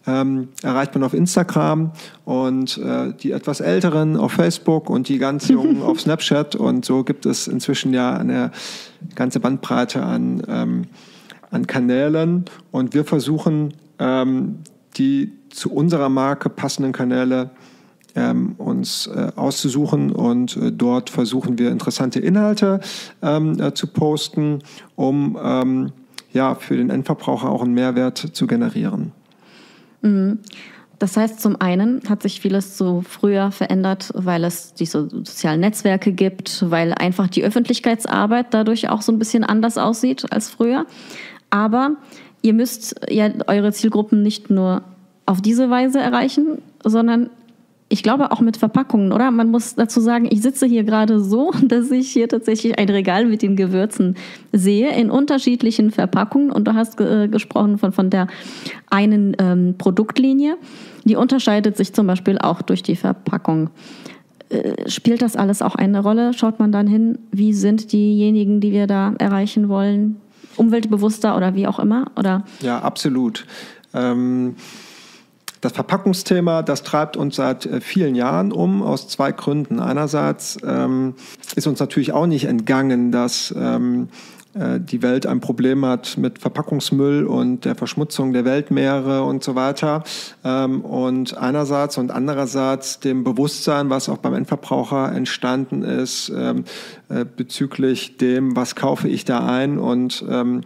ähm, erreicht man auf Instagram und äh, die etwas Älteren auf Facebook und die ganz Jungen auf Snapchat. Und so gibt es inzwischen ja eine ganze Bandbreite an, ähm, an Kanälen. Und wir versuchen, ähm, die zu unserer Marke passenden Kanäle ähm, uns äh, auszusuchen. Und äh, dort versuchen wir, interessante Inhalte ähm, äh, zu posten, um ähm, ja, für den Endverbraucher auch einen Mehrwert zu generieren. Mhm. Das heißt, zum einen hat sich vieles so früher verändert, weil es die so sozialen Netzwerke gibt, weil einfach die Öffentlichkeitsarbeit dadurch auch so ein bisschen anders aussieht als früher. Aber ihr müsst ja eure Zielgruppen nicht nur auf diese Weise erreichen, sondern ich glaube auch mit Verpackungen, oder? Man muss dazu sagen, ich sitze hier gerade so, dass ich hier tatsächlich ein Regal mit den Gewürzen sehe in unterschiedlichen Verpackungen. Und du hast äh, gesprochen von, von der einen ähm, Produktlinie. Die unterscheidet sich zum Beispiel auch durch die Verpackung. Äh, spielt das alles auch eine Rolle? Schaut man dann hin, wie sind diejenigen, die wir da erreichen wollen, umweltbewusster oder wie auch immer? Oder? Ja, absolut. Ähm Das Verpackungsthema, das treibt uns seit äh, vielen Jahren um, aus zwei Gründen. Einerseits ähm, ist uns natürlich auch nicht entgangen, dass ähm, äh, die Welt ein Problem hat mit Verpackungsmüll und der Verschmutzung der Weltmeere und so weiter. Ähm, und einerseits und andererseits dem Bewusstsein, was auch beim Endverbraucher entstanden ist, ähm, äh, bezüglich dem, was kaufe ich da ein und ähm,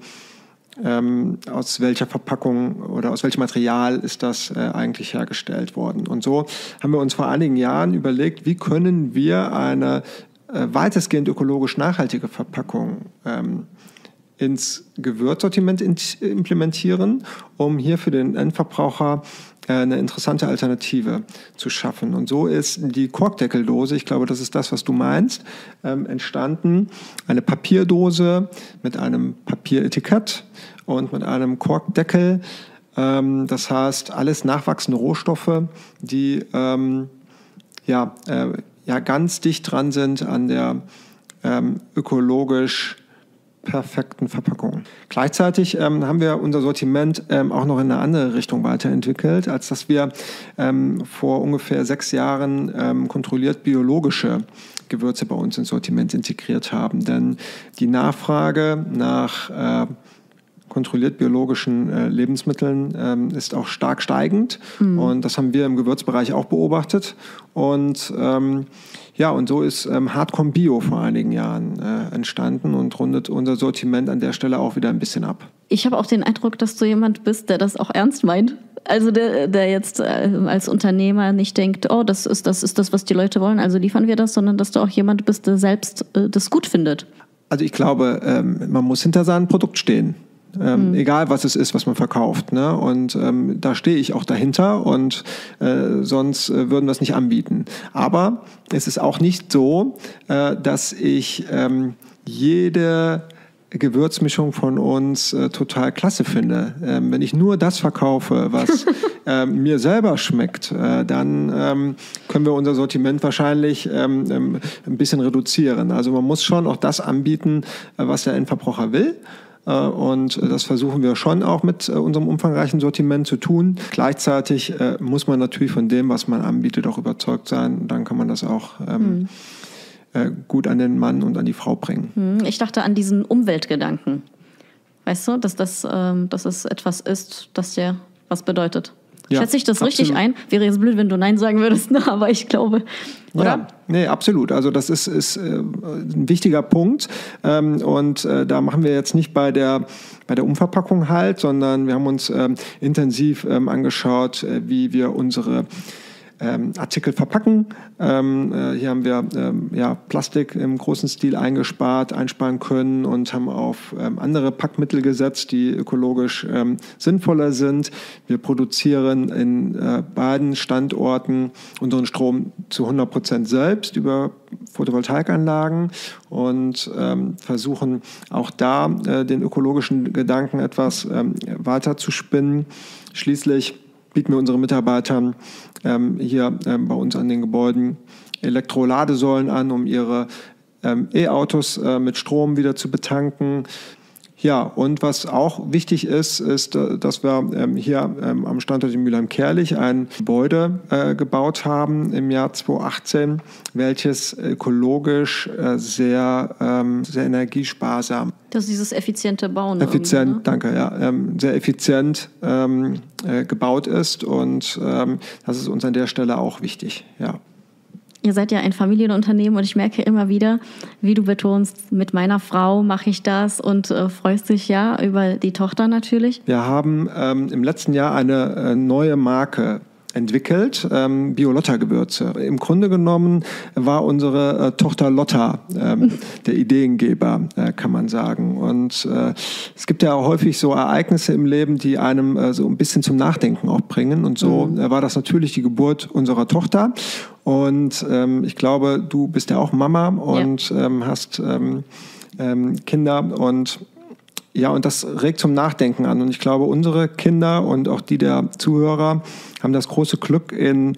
Ähm, aus welcher Verpackung oder aus welchem Material ist das äh, eigentlich hergestellt worden. Und so haben wir uns vor einigen Jahren überlegt, wie können wir eine äh, weitestgehend ökologisch nachhaltige Verpackung ähm, ins Gewürzsortiment in- implementieren, um hier für den Endverbraucher äh, eine interessante Alternative zu schaffen. Und so ist die Korkdeckeldose, ich glaube, das ist das, was du meinst, ähm, entstanden. Eine Papierdose mit einem Papieretikett und mit einem Korkdeckel. Ähm, das heißt, alles nachwachsende Rohstoffe, die ähm, ja, äh, ja ganz dicht dran sind an der ähm, ökologisch perfekten Verpackung. Gleichzeitig ähm, haben wir unser Sortiment ähm, auch noch in eine andere Richtung weiterentwickelt, als dass wir ähm, vor ungefähr sechs Jahren ähm, kontrolliert biologische Gewürze bei uns ins Sortiment integriert haben. Denn die Nachfrage nach äh, kontrolliert biologischen äh, Lebensmitteln ähm, ist auch stark steigend. Mhm. Und das haben wir im Gewürzbereich auch beobachtet. Und ähm, ja, und so ist ähm, Hardcore Bio vor einigen Jahren äh, entstanden und rundet unser Sortiment an der Stelle auch wieder ein bisschen ab. Ich habe auch den Eindruck, dass du jemand bist, der das auch ernst meint. Also der, der jetzt äh, als Unternehmer nicht denkt, oh, das ist, das ist das, was die Leute wollen, also liefern wir das, sondern dass du auch jemand bist, der selbst äh, das gut findet. Also ich glaube, ähm, man muss hinter seinem Produkt stehen. Ähm, mhm. Egal, was es ist, was man verkauft. Ne? Und ähm, da stehe ich auch dahinter und äh, sonst äh, würden wir es nicht anbieten. Aber es ist auch nicht so, äh, dass ich ähm, jede Gewürzmischung von uns äh, total klasse finde. Ähm, wenn ich nur das verkaufe, was äh, mir selber schmeckt, äh, dann ähm, können wir unser Sortiment wahrscheinlich ähm, ähm, ein bisschen reduzieren. Also man muss schon auch das anbieten, äh, was der Endverbraucher will. Und das versuchen wir schon auch mit unserem umfangreichen Sortiment zu tun. Gleichzeitig muss man natürlich von dem, was man anbietet, auch überzeugt sein. Dann kann man das auch ähm, hm. gut an den Mann und an die Frau bringen. Ich dachte an diesen Umweltgedanken. Weißt du, dass das, ähm, dass es etwas ist, das dir was bedeutet. Ja, schätze ich das absolut richtig ein? Wäre jetzt blöd, wenn du Nein sagen würdest, ne? Aber ich glaube, oder? Ja, nee, absolut. Also das ist, ist äh, ein wichtiger Punkt. Ähm, und äh, da machen wir jetzt nicht bei der, bei der Umverpackung halt, sondern wir haben uns ähm, intensiv ähm, angeschaut, äh, wie wir unsere Ähm, Artikel verpacken. Ähm, äh, hier haben wir ähm, ja, Plastik im großen Stil eingespart, einsparen können und haben auf ähm, andere Packmittel gesetzt, die ökologisch ähm, sinnvoller sind. Wir produzieren in äh, beiden Standorten unseren Strom zu hundert Prozent selbst über Photovoltaikanlagen und ähm, versuchen auch da äh, den ökologischen Gedanken etwas ähm, weiter zu spinnen. Schließlich bieten wir unseren Mitarbeitern ähm, hier ähm, bei uns an den Gebäuden Elektroladesäulen an, um ihre ähm, E-Autos äh, mit Strom wieder zu betanken. Ja, und was auch wichtig ist, ist, dass wir ähm, hier ähm, am Standort in Mülheim-Kärlich ein Gebäude äh, gebaut haben im Jahr zweitausendachtzehn, welches ökologisch äh, sehr, ähm, sehr energiesparsam. Das ist dieses effiziente Bauen. Effizient, ne? danke, ja. Ähm, sehr effizient ähm, äh, gebaut ist und ähm, das ist uns an der Stelle auch wichtig, ja. Ihr seid ja ein Familienunternehmen und ich merke immer wieder, wie du betonst, mit meiner Frau mache ich das und äh, freust dich ja über die Tochter natürlich. Wir haben ähm, im letzten Jahr eine äh, neue Marke entwickelt, ähm, Biolotta-Gewürze. Im Grunde genommen war unsere äh, Tochter Lotta ähm, der Ideengeber, äh, kann man sagen. Und äh, es gibt ja auch häufig so Ereignisse im Leben, die einem äh, so ein bisschen zum Nachdenken auch bringen. Und so mhm. äh, war das natürlich die Geburt unserer Tochter. Und ähm, ich glaube, du bist ja auch Mama und ja. ähm, hast ähm, ähm, Kinder und ja, und das regt zum Nachdenken an. Und ich glaube, unsere Kinder und auch die der Zuhörer haben das große Glück, in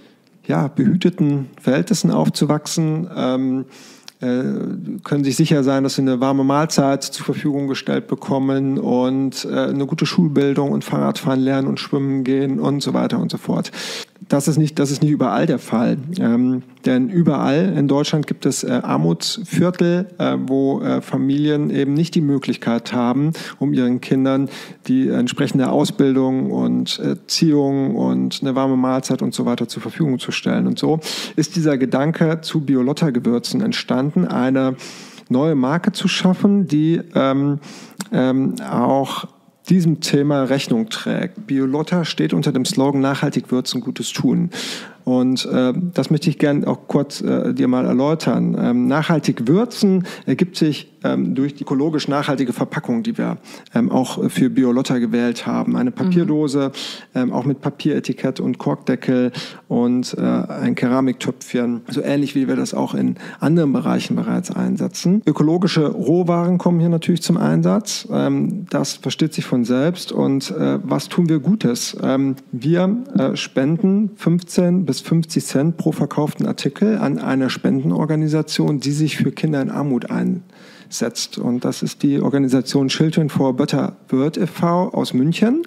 ja, behüteten Verhältnissen aufzuwachsen, ähm, äh, können sich sicher sein, dass sie eine warme Mahlzeit zur Verfügung gestellt bekommen und äh, eine gute Schulbildung und Fahrradfahren lernen und schwimmen gehen und so weiter und so fort. Das ist nicht, das ist nicht überall der Fall, ähm, denn überall in Deutschland gibt es äh, Armutsviertel, äh, wo äh, Familien eben nicht die Möglichkeit haben, um ihren Kindern die entsprechende Ausbildung und Erziehung und eine warme Mahlzeit und so weiter zur Verfügung zu stellen. Und so ist dieser Gedanke zu Biolotta-Gewürzen entstanden, eine neue Marke zu schaffen, die ähm, ähm, auch diesem Thema Rechnung trägt. Biolotta steht unter dem Slogan Nachhaltig würzen, Gutes tun. Und äh, das möchte ich gerne auch kurz äh, dir mal erläutern. Ähm, nachhaltig würzen ergibt sich ähm, durch die ökologisch nachhaltige Verpackung, die wir ähm, auch für Biolotta gewählt haben. Eine Papierdose, mhm. ähm, auch mit Papieretikett und Korkdeckel und äh, ein Keramiktöpfchen, so ähnlich wie wir das auch in anderen Bereichen bereits einsetzen. Ökologische Rohwaren kommen hier natürlich zum Einsatz. Ähm, das versteht sich von selbst. Und äh, was tun wir Gutes? Ähm, wir äh, spenden fünfzehn bis fünfzig Cent pro verkauften Artikel an eine Spendenorganisation, die sich für Kinder in Armut einsetzt. Und das ist die Organisation Children for a Better World e V aus München.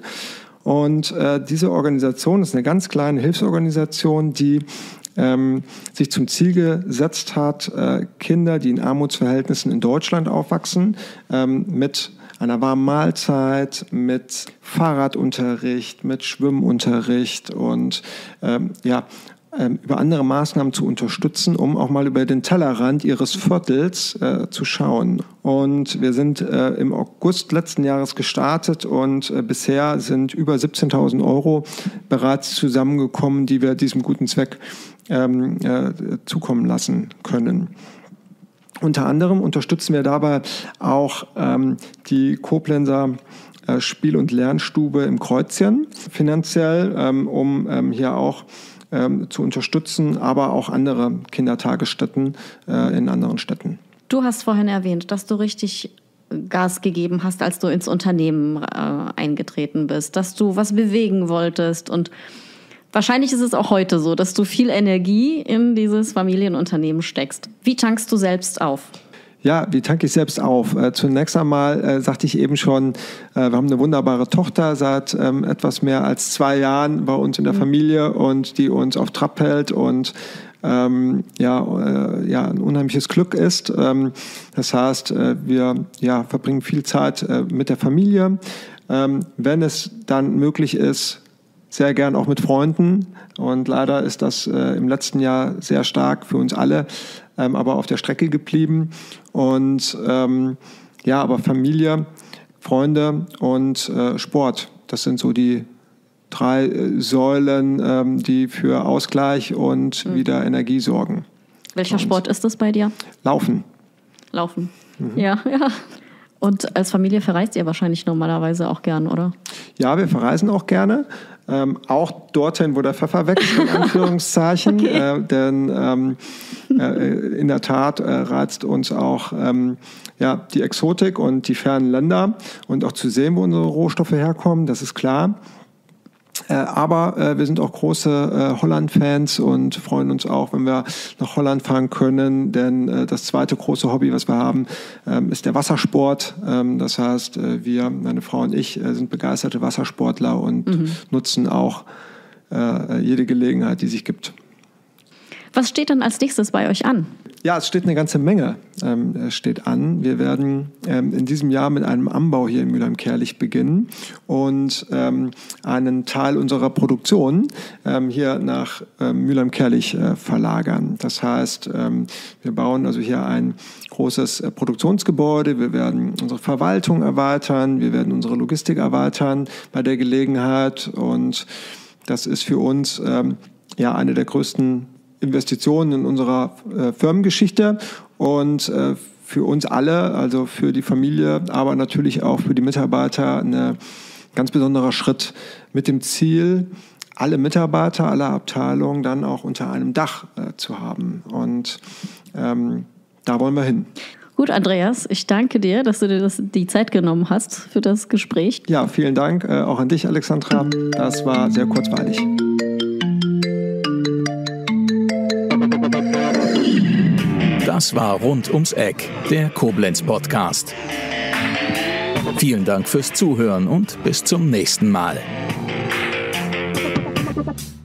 Und äh, diese Organisation ist eine ganz kleine Hilfsorganisation, die ähm, sich zum Ziel gesetzt hat, äh, Kinder, die in Armutsverhältnissen in Deutschland aufwachsen, ähm, mit einer warmen Mahlzeit, mit Fahrradunterricht, mit Schwimmunterricht und ähm, ja, ähm, über andere Maßnahmen zu unterstützen, um auch mal über den Tellerrand ihres Viertels äh, zu schauen. Und wir sind äh, im August letzten Jahres gestartet und äh, bisher sind über siebzehntausend Euro bereits zusammengekommen, die wir diesem guten Zweck ähm, äh, zukommen lassen können. Unter anderem unterstützen wir dabei auch ähm, die Koblenzer äh, Spiel- und Lernstube im Kreuzchen finanziell, ähm, um ähm, hier auch ähm, zu unterstützen, aber auch andere Kindertagesstätten äh, in anderen Städten. Du hast vorhin erwähnt, dass du richtig Gas gegeben hast, als du ins Unternehmen äh, eingetreten bist, dass du was bewegen wolltest und wahrscheinlich ist es auch heute so, dass du viel Energie in dieses Familienunternehmen steckst. Wie tankst du selbst auf? Ja, wie tanke ich selbst auf? Äh, zunächst einmal äh, sagte ich eben schon, äh, wir haben eine wunderbare Tochter seit ähm, etwas mehr als zwei Jahren bei uns in der mhm. Familie und die uns auf Trab hält und ähm, ja, äh, ja, ein unheimliches Glück ist. Ähm, das heißt, äh, wir ja, verbringen viel Zeit äh, mit der Familie. Ähm, wenn es dann möglich ist, sehr gern auch mit Freunden und leider ist das äh, im letzten Jahr sehr stark für uns alle, ähm, aber auf der Strecke geblieben und ähm, ja, aber Familie, Freunde und äh, Sport, das sind so die drei äh, Säulen, ähm, die für Ausgleich und mhm. wieder Energie sorgen. Welcher und Sport ist das bei dir? Laufen. Laufen, mhm. ja, ja. Und als Familie verreist ihr wahrscheinlich normalerweise auch gern, oder? Ja, wir verreisen auch gerne. Ähm, auch dorthin, wo der Pfeffer wächst, in Anführungszeichen. Okay. Äh, denn ähm, äh, in der Tat äh, reizt uns auch ähm, ja, die Exotik und die fernen Länder und auch zu sehen, wo unsere Rohstoffe herkommen, das ist klar. Äh, aber äh, wir sind auch große äh, Holland-Fans und freuen uns auch, wenn wir nach Holland fahren können, denn äh, das zweite große Hobby, was wir haben, ähm, ist der Wassersport. Ähm, das heißt, äh, wir, meine Frau und ich, äh, sind begeisterte Wassersportler und mhm. nutzen auch äh, jede Gelegenheit, die sich gibt. Was steht dann als nächstes bei euch an? Ja, es steht eine ganze Menge ähm, es steht an. Wir werden ähm, in diesem Jahr mit einem Anbau hier in Mülheim-Kärlich beginnen und ähm, einen Teil unserer Produktion ähm, hier nach ähm, Mülheim-Kärlich äh, verlagern. Das heißt, ähm, wir bauen also hier ein großes äh, Produktionsgebäude. Wir werden unsere Verwaltung erweitern. Wir werden unsere Logistik erweitern bei der Gelegenheit. Und das ist für uns ähm, ja eine der größten Investitionen in unserer äh, Firmengeschichte und äh, für uns alle, also für die Familie, aber natürlich auch für die Mitarbeiter ein ganz besonderer Schritt mit dem Ziel, alle Mitarbeiter aller Abteilungen dann auch unter einem Dach äh, zu haben. Und ähm, da wollen wir hin. Gut, Andreas, ich danke dir, dass du dir das, die Zeit genommen hast für das Gespräch. Ja, vielen Dank äh, auch an dich, Alexandra. Das war sehr kurzweilig. Das war Rund ums Eck, der Koblenz-Podcast. Vielen Dank fürs Zuhören und bis zum nächsten Mal.